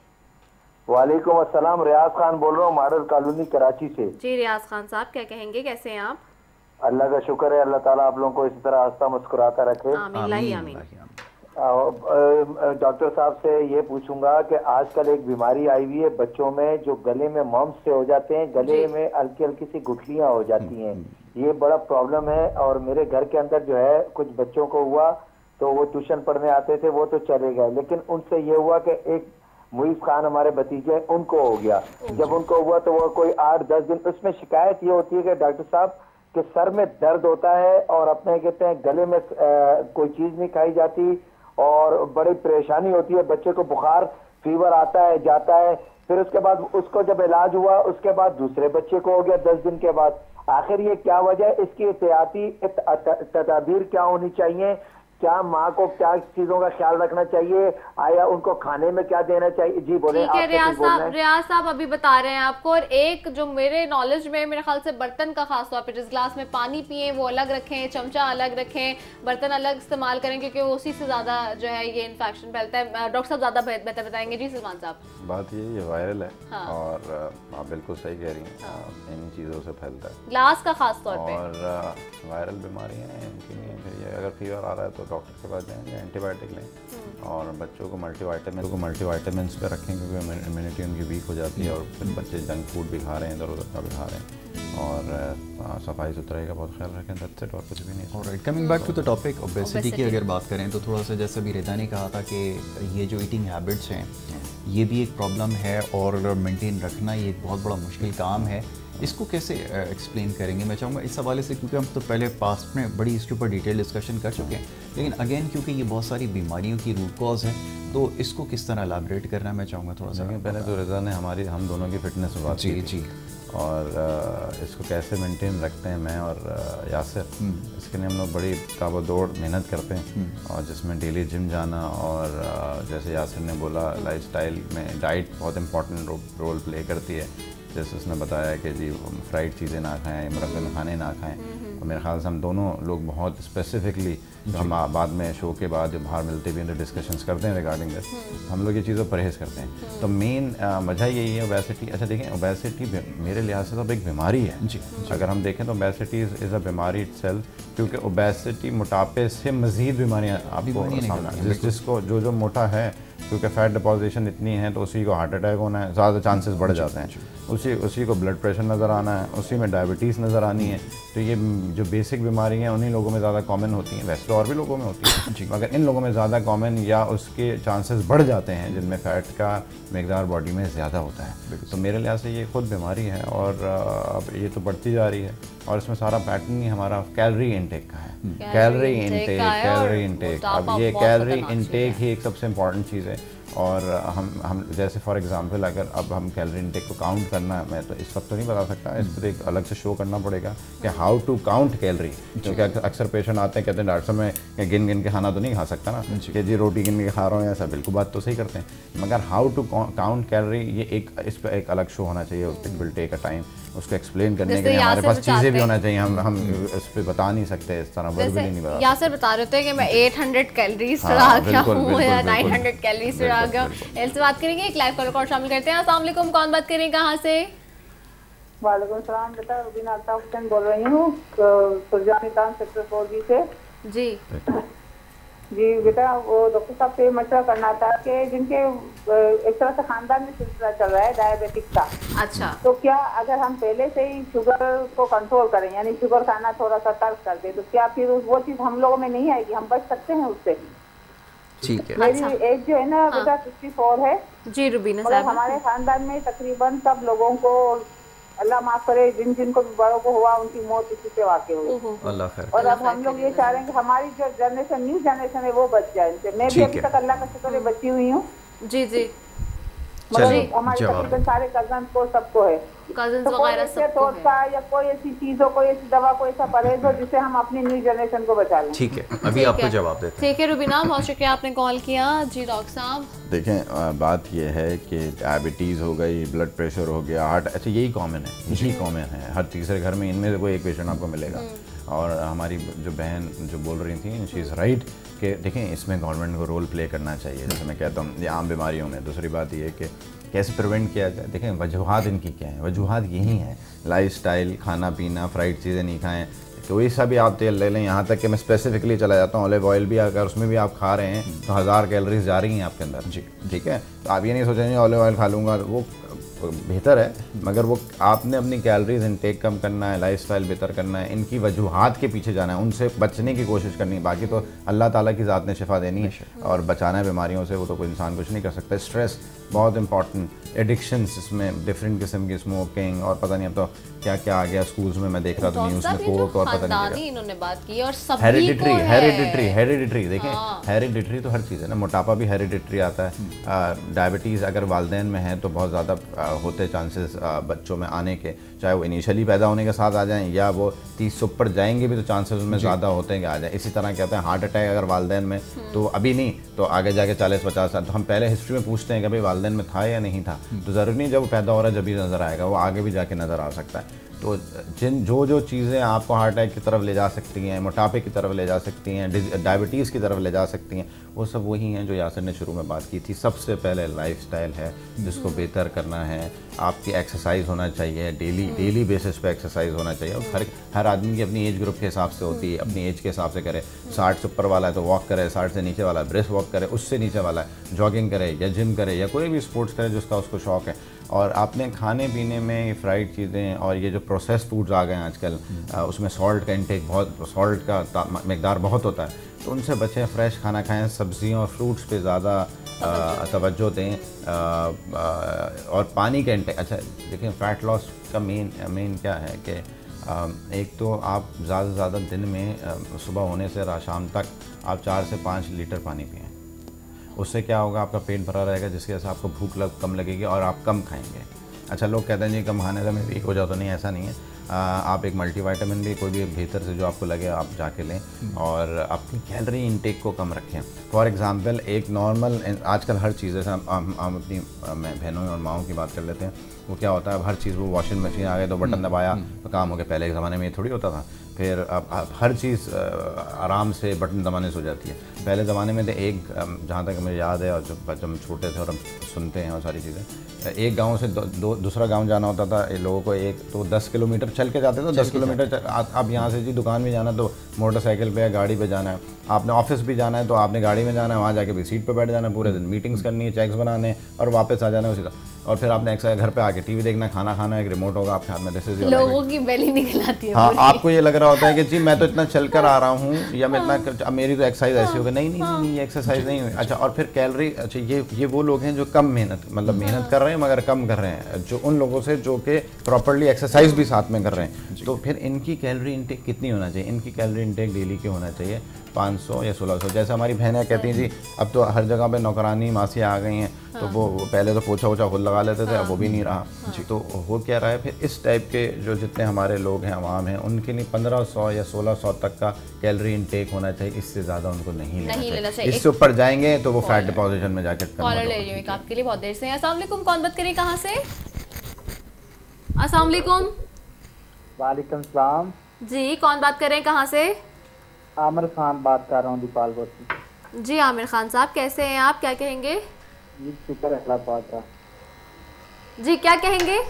वालेकुम अस्सलाम, रियाज खान बोल रहा हूँ मॉडल कॉलोनी कराची से। जी रियाज खान साहब, क्या कहेंगे, कैसे हैं आप? अल्लाह का शुक्र है, अल्लाह ताला आप लोगों को इसी तरह हंसता मुस्कुराता रखे। आमीन आमीन। डॉक्टर साहब से ये पूछूंगा कि आजकल एक बीमारी आई हुई है बच्चों में, जो गले में मम्स से हो जाते हैं, गले में हल्की हल्की सी गुठलियां हो जाती हैं, ये बड़ा प्रॉब्लम है। और मेरे घर के अंदर जो है कुछ बच्चों को हुआ, तो वो ट्यूशन पढ़ने आते थे, वो तो चले गए, लेकिन उनसे ये हुआ कि एक मुईज खान हमारे भतीजे, उनको हो गया। जब उनको हुआ तो वो कोई आठ दस दिन, उसमें शिकायत ये होती है कि डॉक्टर साहब कि सर में दर्द होता है और अपने कहते हैं गले में आ, कोई चीज नहीं खाई जाती और बड़ी परेशानी होती है। बच्चे को बुखार फीवर आता है, जाता है, फिर उसके बाद उसको जब इलाज हुआ उसके बाद दूसरे बच्चे को हो गया दस दिन के बाद। आखिर ये क्या वजह है, इसकी एहतियाती तदाबीर क्या होनी चाहिए? क्या माँ को क्या चीजों का ख्याल रखना चाहिए? आया उनको खाने में क्या देना चाहिए? जी बोले। ठीक है रियाज साहब, रियाज साहब अभी बता रहे हैं आपको। और एक जो मेरे नॉलेज में, मेरे ख्याल से बर्तन का खास तौर पे, जिस ग्लास में पानी पिए वो अलग रखें, चमचा अलग रखें, बर्तन अलग इस्तेमाल करें, क्योंकि उसी से ज्यादा जो है ये इन्फेक्शन फैलता है। डॉक्टर साहब ज्यादा बेहतर बताएंगे। जी सलमान साहब। बात ये ये वायरल है। हाँ। और आप बिल्कुल सही कह रही हैं। हाँ। इन चीज़ों से फैलता है, ग्लास का खास तौर पे। और वायरल बीमारियां हैं इनकी, फिर अगर फीवर आ रहा है तो डॉक्टर के पास जाएं या एंटीबायोटिक लें। और बच्चों को मल्टीविटामिन को मल्टीविटामिन पे रखें, क्योंकि इम्यूनिटी उनकी वीक हो जाती है और फिर बच्चे जंक फूड भी खा रहे हैं, इधर उधर का भी खा रहे हैं। और सफाई सुथराई का बहुत ख्याल रखें, दैट्स इट, और कुछ भी नहीं। और coming back to the topic obesity की अगर बात करें तो थोड़ा सा जैसे भी रिदा ने कहा था कि ये जो ईटिंग हैबिट्स हैं ये भी एक प्रॉब्लम है और मेंटेन रखना ये एक बहुत बड़ा मुश्किल काम है। इसको कैसे एक्सप्लेन uh, करेंगे? मैं चाहूँगा इस हवाले से, क्योंकि हम तो पहले पास्ट में बड़ी इसके ऊपर डिटेल डिस्कशन कर चुके हैं, लेकिन अगेन क्योंकि ये बहुत सारी बीमारियों की रूट कॉज है, तो इसको किस तरह एलाबरेट करना मैं चाहूँगा थोड़ा सा। पहले तो रिजा ने हमारी हम दोनों की फिटनेस में बात जी जी और आ, इसको कैसे मेंटेन रखते हैं मैं और आ, यासिर, इसके लिए हम लोग बड़ी ताबड़तोड़ मेहनत करते हैं। और जिसमें डेली जिम जाना और आ, जैसे यासिर ने बोला लाइफस्टाइल में डाइट बहुत इंपॉर्टेंट रोल प्ले करती है। जैसे उसने बताया कि जी फ्राइड चीज़ें ना खाएं, मुरब्बे खाने ना खाएं। और मेरे ख्याल से हम दोनों लोग बहुत स्पेसिफिकली, हम बाद में शो के बाद जब बाहर मिलते भी हैं तो डिस्कशंस करते हैं रिगार्डिंग दिस, हम लोग ये चीज़ों पर परहेज़ करते हैं। तो मेन वजह यही है ओबेसिटी। अच्छा देखें, ओबेसिटी मेरे लिहाज से तो एक बीमारी है जी। अगर हम देखें तो ओबेसिटी इज़ अ बीमारी इटसेल्फ, क्योंकि ओबेसिटी मोटापे से मज़ीद बीमारियाँ आपको सामना, जिस जिसको जो जो मोटा है क्योंकि फैट डिपोजिशन इतनी है तो उसी को हार्ट अटैक होना है, ज़्यादा चांसेस बढ़ जाते हैं, उसी उसी को ब्लड प्रेशर नज़र आना है, उसी में डायबिटीज़ नज़र आनी है। तो ये जो बेसिक बीमारी हैं उन्हीं लोगों में ज़्यादा कॉमन होती हैं, वैसे तो और भी लोगों में होती है मगर इन लोगों में ज़्यादा कॉमन या उसके चांसेस बढ़ जाते हैं जिनमें फ़ैट का मकदार बॉडी में ज़्यादा होता है। तो मेरे लिहाज से ये खुद बीमारी है और अब ये तो बढ़ती जा रही है और इसमें सारा पैटर्न ही हमारा कैलोरी इनटेक का है। कैलोरी इनटेक कैलोरी इनटेक अब ये कैलोरी इनटेक ही एक सबसे इम्पॉर्टेंट चीज़ है। और हम हम जैसे फॉर एग्जांपल अगर अब हम कैलोरी इनटेक को काउंट करना है, मैं तो इस वक्त तो नहीं बता सकता, इस पर एक अलग से शो करना पड़ेगा कि हाउ टू काउंट कैलोरी, क्योंकि अक्सर पेशेंट आते हैं कहते हैं डॉक्टर साहब मैं गिन गिन के खाना तो नहीं खा सकता ना कि जी रोटी गिन के खा रहा हूँ, ऐसा बिल्कुल बात तो सही करते हैं मगर हाउ टू काउंट कैलोरी ये एक इस पर एक अलग शो होना चाहिए। It will take a time उसको एक्सप्लेन करने के लिए हमारे पास चीज़ें भी होना चाहिए, हम हम इस पर बता नहीं सकते इस तरह वर्बली नहीं बता। यासर बता रहे थे कि मैं आठ सौ कैलोरीज चढ़ा गया हूँ या नौ सौ कैलोरीज चढ़ा गया। से बात करेंगे, एक लाइव कॉल शामिल करते हैं। अस्सलाम वालेकुम, कौन बात करें, कहाँ से? वालेकुम सलाम बेटा, रुबीना अल्ताफ हुसैन बोल रही हूँ Surjani town sector four B से। जी जी बेटा, वो डॉक्टर साहब से मशवरा करना था कि जिनके एक तरह से खानदान में सिलसिला चल रहा है डायबिटिक्स का। अच्छा, तो क्या अगर हम पहले से ही शुगर को कंट्रोल करें यानी शुगर खाना थोड़ा सा तर्क कर दे तो क्या फिर वो चीज़ हम लोगों में नहीं आएगी, हम बच सकते हैं उससे? ठीक है। मेरी अच्छा। एज जो है ना बेटा सिक्सटी फोर है जी रुबीना और साहब, हमारे खानदान में तकरीबन सब लोगों को अल्लाह माफ करे जिन जिनको भी बड़ों को हुआ उनकी मौत इसी से वाकई हुई। अल्लाह खैर। और अब हम लोग ये चाह रहे हैं कि हमारी जो जनरेशन न्यू जनरेशन है वो बच जाए इनसे। मैं भी अभी तक अल्लाह का शुक्र है बची हुई हूँ। जी जी, मतलब हमारे तकरीबन सारे कजन को सबको है, कजिन्स तो कोई वगैरह ऐसे सबको है। टोटका या कोई ऐसी चीज हो, कोई ऐसी दवा, कोई ऐसा परहेज हो जिससे हम अपनी न्यू जनरेशन को बचा लें। ठीक है, अभी आपको जवाब देते हैं। ठीक है रुबीना, बहुत शुक्रिया आपने कॉल किया। जी डॉक्टर साहब, देखें बात यह है कि डायबिटीज़ हो गई, ब्लड प्रेशर हो गया, हार्ट, अच्छा यही कॉमन है, यही कॉमन है हर तीसरे घर में, इनमें से कोई एक पेशेंट आपको मिलेगा। और हमारी जो बहन जो बोल रही थी शी इज़ राइट कि देखें इसमें गवर्नमेंट को रोल प्ले करना चाहिए, जैसे मैं कहता हूँ ये आम बीमारियों में। दूसरी बात ये है कि कैसे प्रिवेंट किया जाए। देखें वजूहात इनकी क्या है, वजूहात यही हैं लाइफस्टाइल, खाना पीना, फ्राइड चीज़ें नहीं खाएं, कोई सा भी आप तेल ले लें, यहाँ तक कि मैं स्पेसिफिकली चला जाता हूँ ऑलिव ऑयल भी अगर उसमें भी आप खा रहे हैं तो हज़ार कैलोरीज जा रही हैं आपके अंदर। जी ठीक है, तो आप ये नहीं सोचेंगे ऑलिव ऑयल खा लूँगा, वो बेहतर है मगर वो आपने अपनी कैलोरीज इनटेक कम करना है, लाइफस्टाइल बेहतर करना है, इनकी वजूहात के पीछे जाना है, उनसे बचने की कोशिश करनी है। बाकी तो अल्लाह ताला की ज़ात ने शिफा देनी है और बचाना है बीमारियों से, वो तो कोई इंसान कुछ नहीं कर सकता। स्ट्रेस बहुत इंपॉर्टेंट, एडिक्शंस इसमें डिफरेंट किस्म की स्मोकिंग और पता नहीं अब तो क्या क्या आ गया स्कूल्स में, मैं देख रहा था न्यूज़ में कोक और पता नहीं इन्होंने बात की और सभी हेरिडिटरी को है। हेरिडिटरी हेरिडिटरी देखें हाँ। हेरिडिटरी तो हर चीज़ है ना, मोटापा भी हेरिडिटरी आता है। डायबिटीज़ अगर वालदेन में है तो बहुत ज़्यादा होते चांसेस बच्चों में आने के, चाहे वो इनिशियली पैदा होने के साथ आ जाएं या वो तीस से ऊपर जाएंगे भी तो चांसेस उनमें ज़्यादा होते हैं कि आ जाए। इसी तरह कहते हैं हार्ट अटैक अगर वालदेन में तो अभी नहीं तो आगे जाके चालीस पचास साल, तो हम पहले हिस्ट्री में पूछते हैं कि भाई वालदेन में था या नहीं था, तो ज़रूरी नहीं जब वो पैदा हो रहा है जब भी नज़र आएगा, वो आगे भी जाके नज़र आ सकता है। तो जिन जो जो चीज़ें आपको हार्ट अटैक की तरफ ले जा सकती हैं, मोटापे की तरफ ले जा सकती हैं, डायबिटीज़ की तरफ ले जा सकती हैं, वो सब वही हैं जो यासिर ने शुरू में बात की थी। सबसे पहले लाइफस्टाइल है जिसको बेहतर करना है, आपकी एक्सरसाइज होना चाहिए, डेली डेली बेसिस पे एक्सरसाइज होना चाहिए। और हर हर आदमी की अपनी एज ग्रुप के हिसाब से होती है, अपनी एज के हिसाब से करे। साठ से ऊपर वाला है तो वॉक करे, साठ से नीचे वाला है ब्रेस्ट वॉक करे, उससे नीचे वाला है जॉगिंग करे या जिम करे या कोई भी स्पोर्ट्स करे जिसका उसको शौक है। और आपने खाने पीने में ये फ्राइड चीज़ें और ये जो प्रोसेस फूड्स आ गए हैं आजकल, उसमें सॉल्ट का इंटेक बहुत, सॉल्ट का मकदार बहुत होता है, तो उनसे बचें, फ्रेश खाना खाएं, सब्जियों और फ्रूट्स पे ज़्यादा तवज्जो दें और पानी का इंटेक। अच्छा देखिए फ़ैट लॉस का मेन मेन क्या है कि एक तो आप ज़्यादा से ज़्यादा दिन में सुबह होने से रात शाम तक आप चार से पाँच लीटर पानी पिएँ। उससे क्या होगा, आपका पेट भरा रहेगा जिसकी वजह से आपको भूख लग कम लगेगी और आप कम खाएंगे। अच्छा लोग कहते हैं जी कम खाने से मैं वीक हो जाता, तो नहीं ऐसा नहीं है। आ, आप एक मल्टीविटामिन भी कोई भी बेहतर से जो आपको लगे आप जाके लें और अपनी कैलोरी इंटेक को कम रखें। फॉर एग्जांपल एक नॉर्मल, आजकल हर चीज़ जैसे हम हम अपनी बहनों और माओं की बात कर लेते हैं वो क्या होता है, अब हर चीज़ वो वॉशिंग मशीन आ गई तो बटन दबाया तो काम हो गया। पहले के ज़माने में ये थोड़ी होता था। फिर अब अब हर चीज़ आराम से बटन दबाने से हो जाती है। पहले ज़माने में तो एक, जहाँ तक मुझे याद है और जब जब हम छोटे थे और हम सुनते हैं और सारी चीज़ें, एक गांव से दो, दो दूसरा गांव जाना होता था लोगों को, एक तो दस किलोमीटर चल के जाते थे, दस किलोमीटर अब यहाँ से जी दुकान में जाना तो मोटरसाइकिल पे या गाड़ी पे जाना है, आपने ऑफिस भी जाना है तो आपने गाड़ी में जाना है, वहाँ जाके भी सीट पे बैठ जाना है, पूरे दिन मीटिंग्स करनी है, चेक्स बनाने और वापस आ जाना है उसी का। और फिर आपने एक्सरसाइज घर पे आके टीवी देखना, खाना खाना, एक रिमोट होगा आपके हाथ में, दिस इज लोगों की बेली निकल आती है। हाँ, आपको ये लग रहा होता है कि जी मैं तो इतना चल कर आ रहा हूँ या मैं इतना, अब मेरी तो एक्सरसाइज ऐसी होगी, नहीं नहीं नहीं ये एक्सरसाइज नहीं हुई। अच्छा, और फिर कैलोरी, अच्छा ये ये वो लोग हैं जो कम मेहनत, मतलब मेहनत कर रहे हैं मगर कम कर रहे हैं, जो उन लोगों से जो कि प्रॉपर्ली एक्सरसाइज भी साथ में कर रहे हैं, तो फिर इनकी कैलोरी इंटेक कितनी होना चाहिए? इनकी कैलोरी इंटेक डेली के होना चाहिए पाँच सौ या सोलह सौ। जैसे हमारी बहनें कहती हैं जी अब तो हर जगह पे नौकरानी मासियाँ आ गई हैं, तो वो पहले तो पोछा वोछा खुद लगा लेते थे, अब वो भी नहीं रहा जी। तो हो क्या रहा है फिर, इस टाइप के जो जितने हमारे लोग हैं, आवाम हैं, उनके लिए पंद्रह सौ या सोलह सौ तक का कैलोरी इंटेक होना चाहिए, इससे ज़्यादा उनको नहीं लेना नहीं लेना चाहिए। चाहिए। इससे ऊपर जाएंगे तो वो फैट डिपोजिशन में जाकर कॉलर ले रही हूँ आपके लिए बहुत देर से। अस्सलाम वालेकुम, कौन बात करें, कहाँ से? अस्सलाम वालेकुम। वालेकुम सलाम जी, कौन बात कर रहे हैं, कहाँ से? आमिर खान बात कर रहा हूँ दीपालपुर से। जी आमिर खान साहब, कैसे हैं आप, क्या कहेंगे? जी शुक्र है अल्लाह पाक का। जी क्या कहेंगे?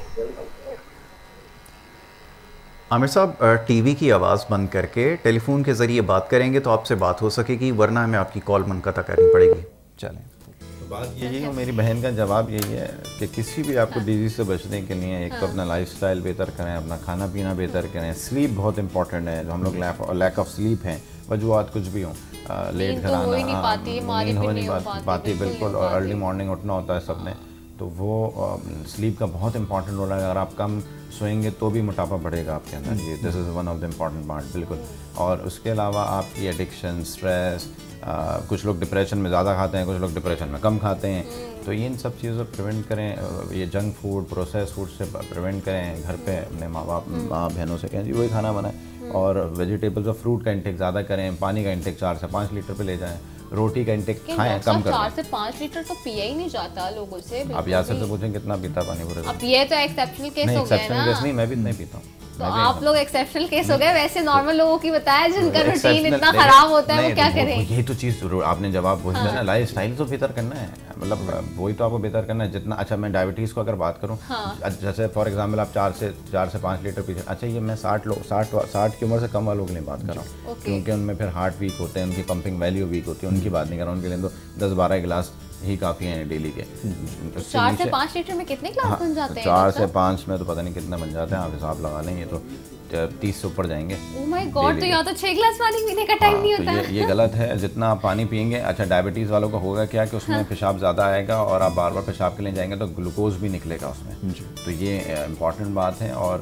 आमिर साहब, टीवी की आवाज़ बंद करके टेलीफोन के ज़रिए बात करेंगे तो आपसे बात हो सकेगी, वरना हमें आपकी कॉल मुनक़ता करनी पड़ेगी। चलें, तो बात यही है, मेरी बहन का जवाब यही है कि किसी भी आपको डिजीज़ से बचने के लिए एक तो अपना लाइफस्टाइल बेहतर करें, अपना खाना पीना बेहतर करें, स्लीप बहुत इंपॉर्टेंट है। जो हम लोग लैक ऑफ स्लीप हैं, वजूहत कुछ भी हों, लेट घर आना, नींद हो नहीं पाती बिल्कुल, और अर्ली मॉर्निंग उठना होता है सबने, तो वो स्लीप का बहुत इंपॉर्टेंट रोल है। अगर आप कम सोएंगे तो भी मोटापा बढ़ेगा आपके अंदर, ये this is one of the important part बिल्कुल। और उसके अलावा आपकी एडिक्शन, स्ट्रेस, कुछ लोग डिप्रेशन में ज़्यादा खाते हैं, कुछ लोग डिप्रेशन में कम खाते हैं, तो ये इन सब चीज़ों से प्रिवेंट करें। ये जंक फूड, प्रोसेस फूड से प्रिवेंट करें। घर पे अपने माँ बाप माँ बहनों से कहें जी वही खाना बनाएं, और वेजिटेबल्स और फ्रूट का इंटेक ज़्यादा करें। पानी का इंटेक चार से पाँच लीटर पे ले जाएं। रोटी का इंटेक खाएं, कम करें। चार से पाँच लीटर तो पिया ही नहीं जाता लोगों से। आप यासर से पूछें कितना पीता पानी पूरे दिन? अब ये तो एक्सेप्शनल केस हो गया ना। नहीं, मैं भी नहीं पीता हूँ। तो आप लोग एक्सेप्शनल केस हो गए, वैसे नॉर्मल लोगों की बताया जिनका रूटीन इतना खराब होता है वो क्या करें? यही तो चीज़ आपने जवाब वही दिया ना, लाइफ स्टाइल तो बेहतर करना है, मतलब वही तो आपको बेहतर करना है जितना। अच्छा, मैं डायबिटीज़ को अगर बात करूँ, जैसे फॉर एग्जाम्पल आप चार से चार से पाँच लीटर पीते, अच्छा ये मैं साठ लोग साठ साठ की उम्र से कम वालों के लिए बात कर रहा हूँ, क्योंकि उनमें फिर हार्ट वीक होते हैं, उनकी पंपिंग वैल्यू वीक होती है, उनकी बात नहीं कर रहा हूँ। उनके लिए तो दस बारह गिलास ही काफ़ी हैं डेली के। चार से पाँच लीटर में कितने गिलास बन जाते हैं? चार से पाँच में तो पता नहीं कितना बन जाते हैं, आप हिसाब लगा लेंगे तो तीस से ऊपर जाएंगे। ओह माय गॉड, तो यहाँ तो छह गिलास पानी पीने का टाइम नहीं होता। तो ये, ये गलत है, जितना आप पानी पियेंगे। अच्छा, डायबिटीज़ वालों का होगा क्या कि उसमें हाँ। पेशाब ज़्यादा आएगा और आप बार बार पेशाब के लिए जाएंगे तो ग्लूकोज भी निकलेगा उसमें, तो ये इम्पॉर्टेंट बात है। और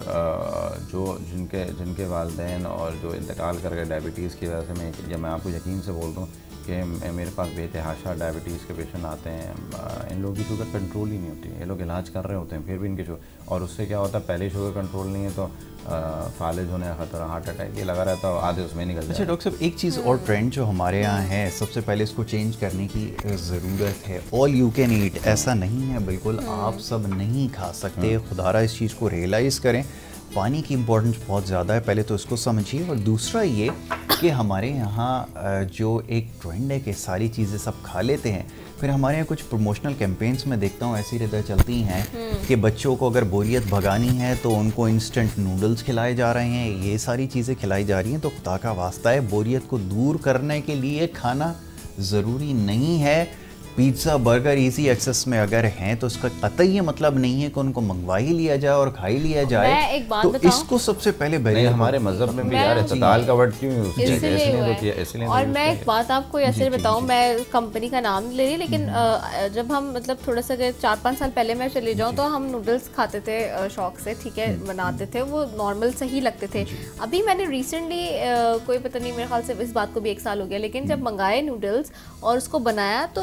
जो जिनके जिनके वालिदैन और जो इंतकाल कर गए डायबिटीज़ की वजह से, मैं जब मैं आपको यकीन से बोल दूँ कि मेरे पास बेतहाशा डायबिटीज़ के पेशेंट आते हैं, इन लोगों की शुगर कंट्रोल ही नहीं होती है, ये लोग इलाज कर रहे होते हैं फिर भी इनकी शुगर, और उससे क्या होता है, पहले शुगर कंट्रोल नहीं है तो फालिज होने का खतरा, हार्ट अटैक ये लगा रहता है, आधे उसमें निकल जाए। अच्छा डॉक्टर साहब, एक चीज़ और ट्रेंड जो हमारे यहाँ है, सबसे पहले इसको चेंज करने की ज़रूरत है। ऑल यू कैन ईट ऐसा नहीं है, बिल्कुल आप सब नहीं खा सकते। खुदारा इस चीज़ को रियलाइज़ करें। पानी की इम्पोर्टेंस बहुत ज़्यादा है, पहले तो इसको समझिए। और दूसरा ये कि हमारे यहाँ जो एक ट्रेंड है कि सारी चीज़ें सब खा लेते हैं, फिर हमारे यहाँ कुछ प्रमोशनल कैंपेन्स में देखता हूँ ऐसी रिदा चलती हैं कि बच्चों को अगर बोरियत भगानी है तो उनको इंस्टेंट नूडल्स खिलाए जा रहे हैं, ये सारी चीज़ें खिलाई जा रही हैं। तो खुदा का वास्ता है, बोरियत को दूर करने के लिए खाना ज़रूरी नहीं है। पिज़्ज़ा, बर्गर इजी एक्सेस में अगर हैं तो उसका कतई ये मतलब नहीं है कि उनको मंगवा ही लिया जाए और खा ही लिया जाए। मैं एक बात तो बताऊं? इसको सबसे पहले नहीं, हमारे मज़हब में भी यार इत्ताल का वर्ड क्यों यूज़ किया, इसलिए। और मैं एक बात आपको ऐसे बताऊं, मैं कंपनी का नाम ले रही, लेकिन जब हम मतलब थोड़ा सा चार पाँच साल पहले मैं चले जाऊँ तो हम नूडल्स खाते थे शौक से, ठीक है, बनाते थे, वो नॉर्मल सही लगते थे। अभी मैंने रिसेंटली कोई पता नहीं, मेरे ख्याल से इस बात को भी एक साल हो गया, लेकिन जब मंगाए नूडल्स और उसको बनाया तो जब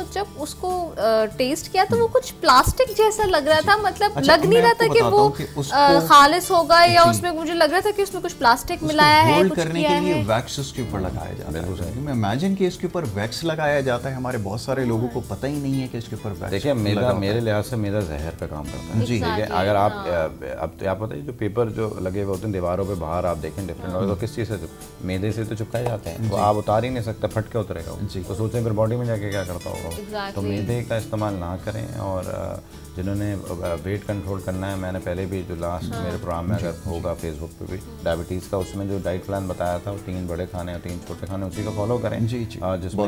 उसको टेस्ट किया तो वो कुछ प्लास्टिक जैसा लग रहा था, मतलब अच्छा, लग नहीं रहा था कि वो कि खालिस होगा या उसमें मुझे लग रहा था कि उसमें कुछ प्लास्टिक मिलाया है, होल्ड कुछ करने किया के लिए है। वैक्स उसके ऊपर लगाया जाता है। मैं इमेजिन कि इसके ऊपर वैक्स लगाया जाता है, हमारे बहुत सारे लोगों को पता ही नहीं है कि इसके ऊपर वैक्स। देखिए मैदा मेरे लिहाज से मैदा जहर का काम करता है। जी ठीक है, अगर आप अब तो आप पता है जो पेपर जो लगे हुए होते हैं दीवारों पे बाहर आप देखें डिफरेंट, तो किस चीज़ से, मैदे से तो चिपकाए जाते हैं, वो आप उतार ही नहीं सकते, फट के उतरेगा वो। तो सोचें फिर बॉडी में जाके क्या करता होगा। तो मैदे का इस्तेमाल ना करें। और जिन्होंने वेट कंट्रोल करना है, मैंने पहले भी जो लास्ट मेरे प्रोग्राम में अगर होगा फेसबुक पे भी डायबिटीज़ का, उसमें जो डाइट प्लान बताया था वो तीन बड़े खाने और तीन छोटे खाने, उसी का फॉलो करें। जी जी,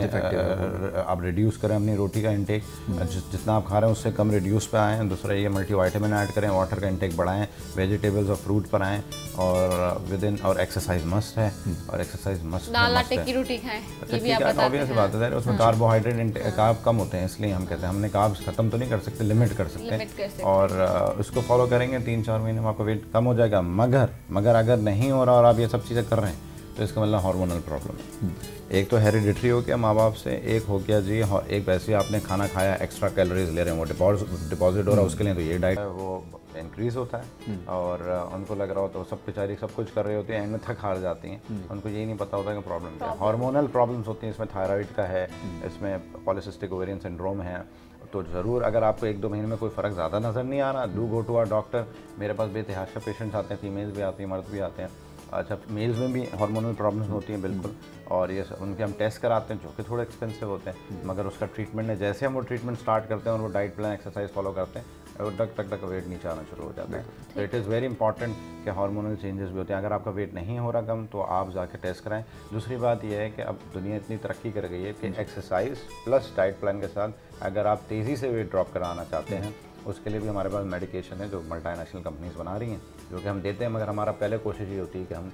जिसमें आप रिड्यूस करें अपनी रोटी का इंटेक, जितना आप खा रहे हैं उससे कम रिड्यूस पे आएँ। दूसरा ये मल्टीविटामिन ऐड करें, वाटर का इंटेक बढ़ाएं, वेजिटेबल्स और फ्रूट पर आएँ, और विद इन और एक्सरसाइज मस्ट है, और एक्सरसाइज मस्ट दाल आटे की रोटी खाएं, ये भी आप बताते हैं। बात है उसमें कार्बोहाइड्रेट कार्ब कम होते हैं, इसलिए हम कहते हैं हमने कार्ब्स खत्म तो नहीं कर सकते, लिमिट कर सकते हैं, और उसको फॉलो करेंगे तीन चार महीने में आपका वेट कम हो जाएगा। मगर मगर अगर नहीं हो रहा और आप ये सब चीज़ें कर रहे हैं तो इसका मतलब हार्मोनल प्रॉब्लम है। एक तो हेरिडिटरी हो गया माँ बाप से, एक हो गया जी एक वैसे आपने खाना खाया, एक्स्ट्रा कैलोरीज ले रहे हैं, वो डिपॉजिट डिपॉजिट हो रहा है, उसके लिए तो ये डाइट है वो इंक्रीज़ होता है। और उनको लग रहा होता है सब बेचारी सब कुछ कर रही होती है, एंड में थक हार जाती हैं, उनको यही नहीं पता होता कि प्रॉब्लम क्या है। हार्मोनल प्रॉब्लम्स होती हैं, इसमें थायराइड का है, इसमें पॉलीसिस्टिक ओवेरियन सिंड्रोम है। तो ज़रूर अगर आपको एक दो महीने में कोई फ़र्क ज़्यादा नज़र नहीं आ रहा, do go to our doctor. मेरे पास बेतहाशा पेशेंट्स आते हैं, फीमेल्स भी आती हैं, मर्द भी आते हैं। अच्छा, मेल्स में भी हार्मोनल प्रॉब्लम्स होती हैं बिल्कुल, और ये उनके हम टेस्ट कराते हैं जो कि थोड़े एक्सपेंसिव होते हैं, मगर उसका ट्रीटमेंट है, जैसे हम वो ट्रीटमेंट स्टार्ट करते हैं और वो डाइट प्लान एक्सरसाइज फॉलो करते हैं, और टक टक टक वेट नीचे आना शुरू हो जाता है। तो इट इज़ वेरी इंपॉर्टेंट कि हार्मोनल चेंजेस भी होते हैं। अगर आपका वेट नहीं हो रहा कम तो आप जाके टेस्ट कराएं। दूसरी बात यह है कि अब दुनिया इतनी तरक्की कर गई है कि एक्सरसाइज प्लस डाइट प्लान के साथ अगर आप तेज़ी से वेट ड्रॉप कराना चाहते हैं, उसके लिए भी हमारे पास मेडिकेशन है जो मल्टीनेशनल कंपनीज बना रही हैं, जो कि हम देते हैं। मगर हमारा पहले कोशिश ये होती है कि हम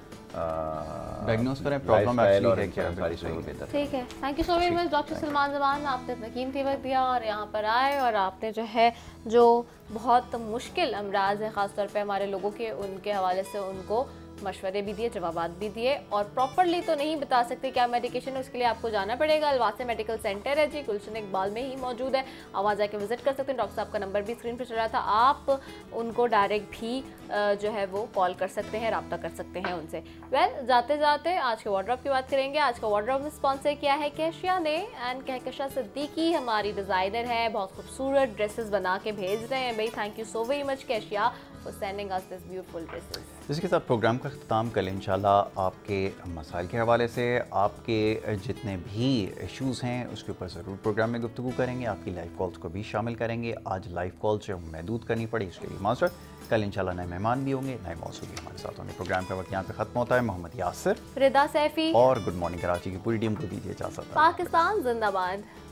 डायग्नोस करें प्रॉब्लम एक्चुअली है क्या, सारी चीज़ें बेहतर। ठीक है, thank you so very much doctor Salman Zaman, आपने इतना कीमती वक्त दिया और यहाँ पर आए, और आपने जो है जो बहुत मुश्किल अमराज है ख़ासतौर पे हमारे लोगों के, उनके हवाले से उनको मशवरे भी दिए, जवाबात भी दिए, और प्रॉपरली तो नहीं बता सकते क्या मेडिकेशन है, उसके लिए आपको जाना पड़ेगा। अलवासे मेडिकल सेंटर है जी, गुलशन इकबाल में ही मौजूद है, आवाज़ आके विजिट कर सकते हैं। डॉक्टर साहब का नंबर भी स्क्रीन पर चल रहा था, आप उनको डायरेक्ट भी जो है वो कॉल कर सकते हैं, रब्ता कर सकते हैं उनसे। वेल well, जाते जाते आज के वार्डरोब की बात करेंगे। आज का वार्डरोब में स्पॉन्सर किया है कैशिया ने, एंड कहकशा सिद्दीकी हमारी डिज़ाइनर है, बहुत खूबसूरत ड्रेसेस बना के भेज रहे हैं भाई। Thank you so very much Kashia for sending us this beautiful dresses. इसके साथ प्रोग्राम का ख़त्म कल इंशाल्लाह आपके मसाइल के हवाले से, आपके जितने भी इश्यूज़ हैं उसके ऊपर ज़रूर प्रोग्राम में गुफ्तगू करेंगे, आपकी लाइव कॉल्स को भी शामिल करेंगे। आज लाइव कॉल्स जो महदूद करनी पड़ी उसके लिए मास्टर, कल इंशाल्लाह नए मेहमान भी होंगे, नए मौजूद भी हमारे साथ होंगे। प्रोग्राम का वक्त यहाँ पे ख़त्म होता है। मोहम्मद यासिर, रिदा सैफी और गुड मॉर्निंग कराची की पूरी टीम को दीजिए इजाज़त। पाकिस्तान जिंदाबाद।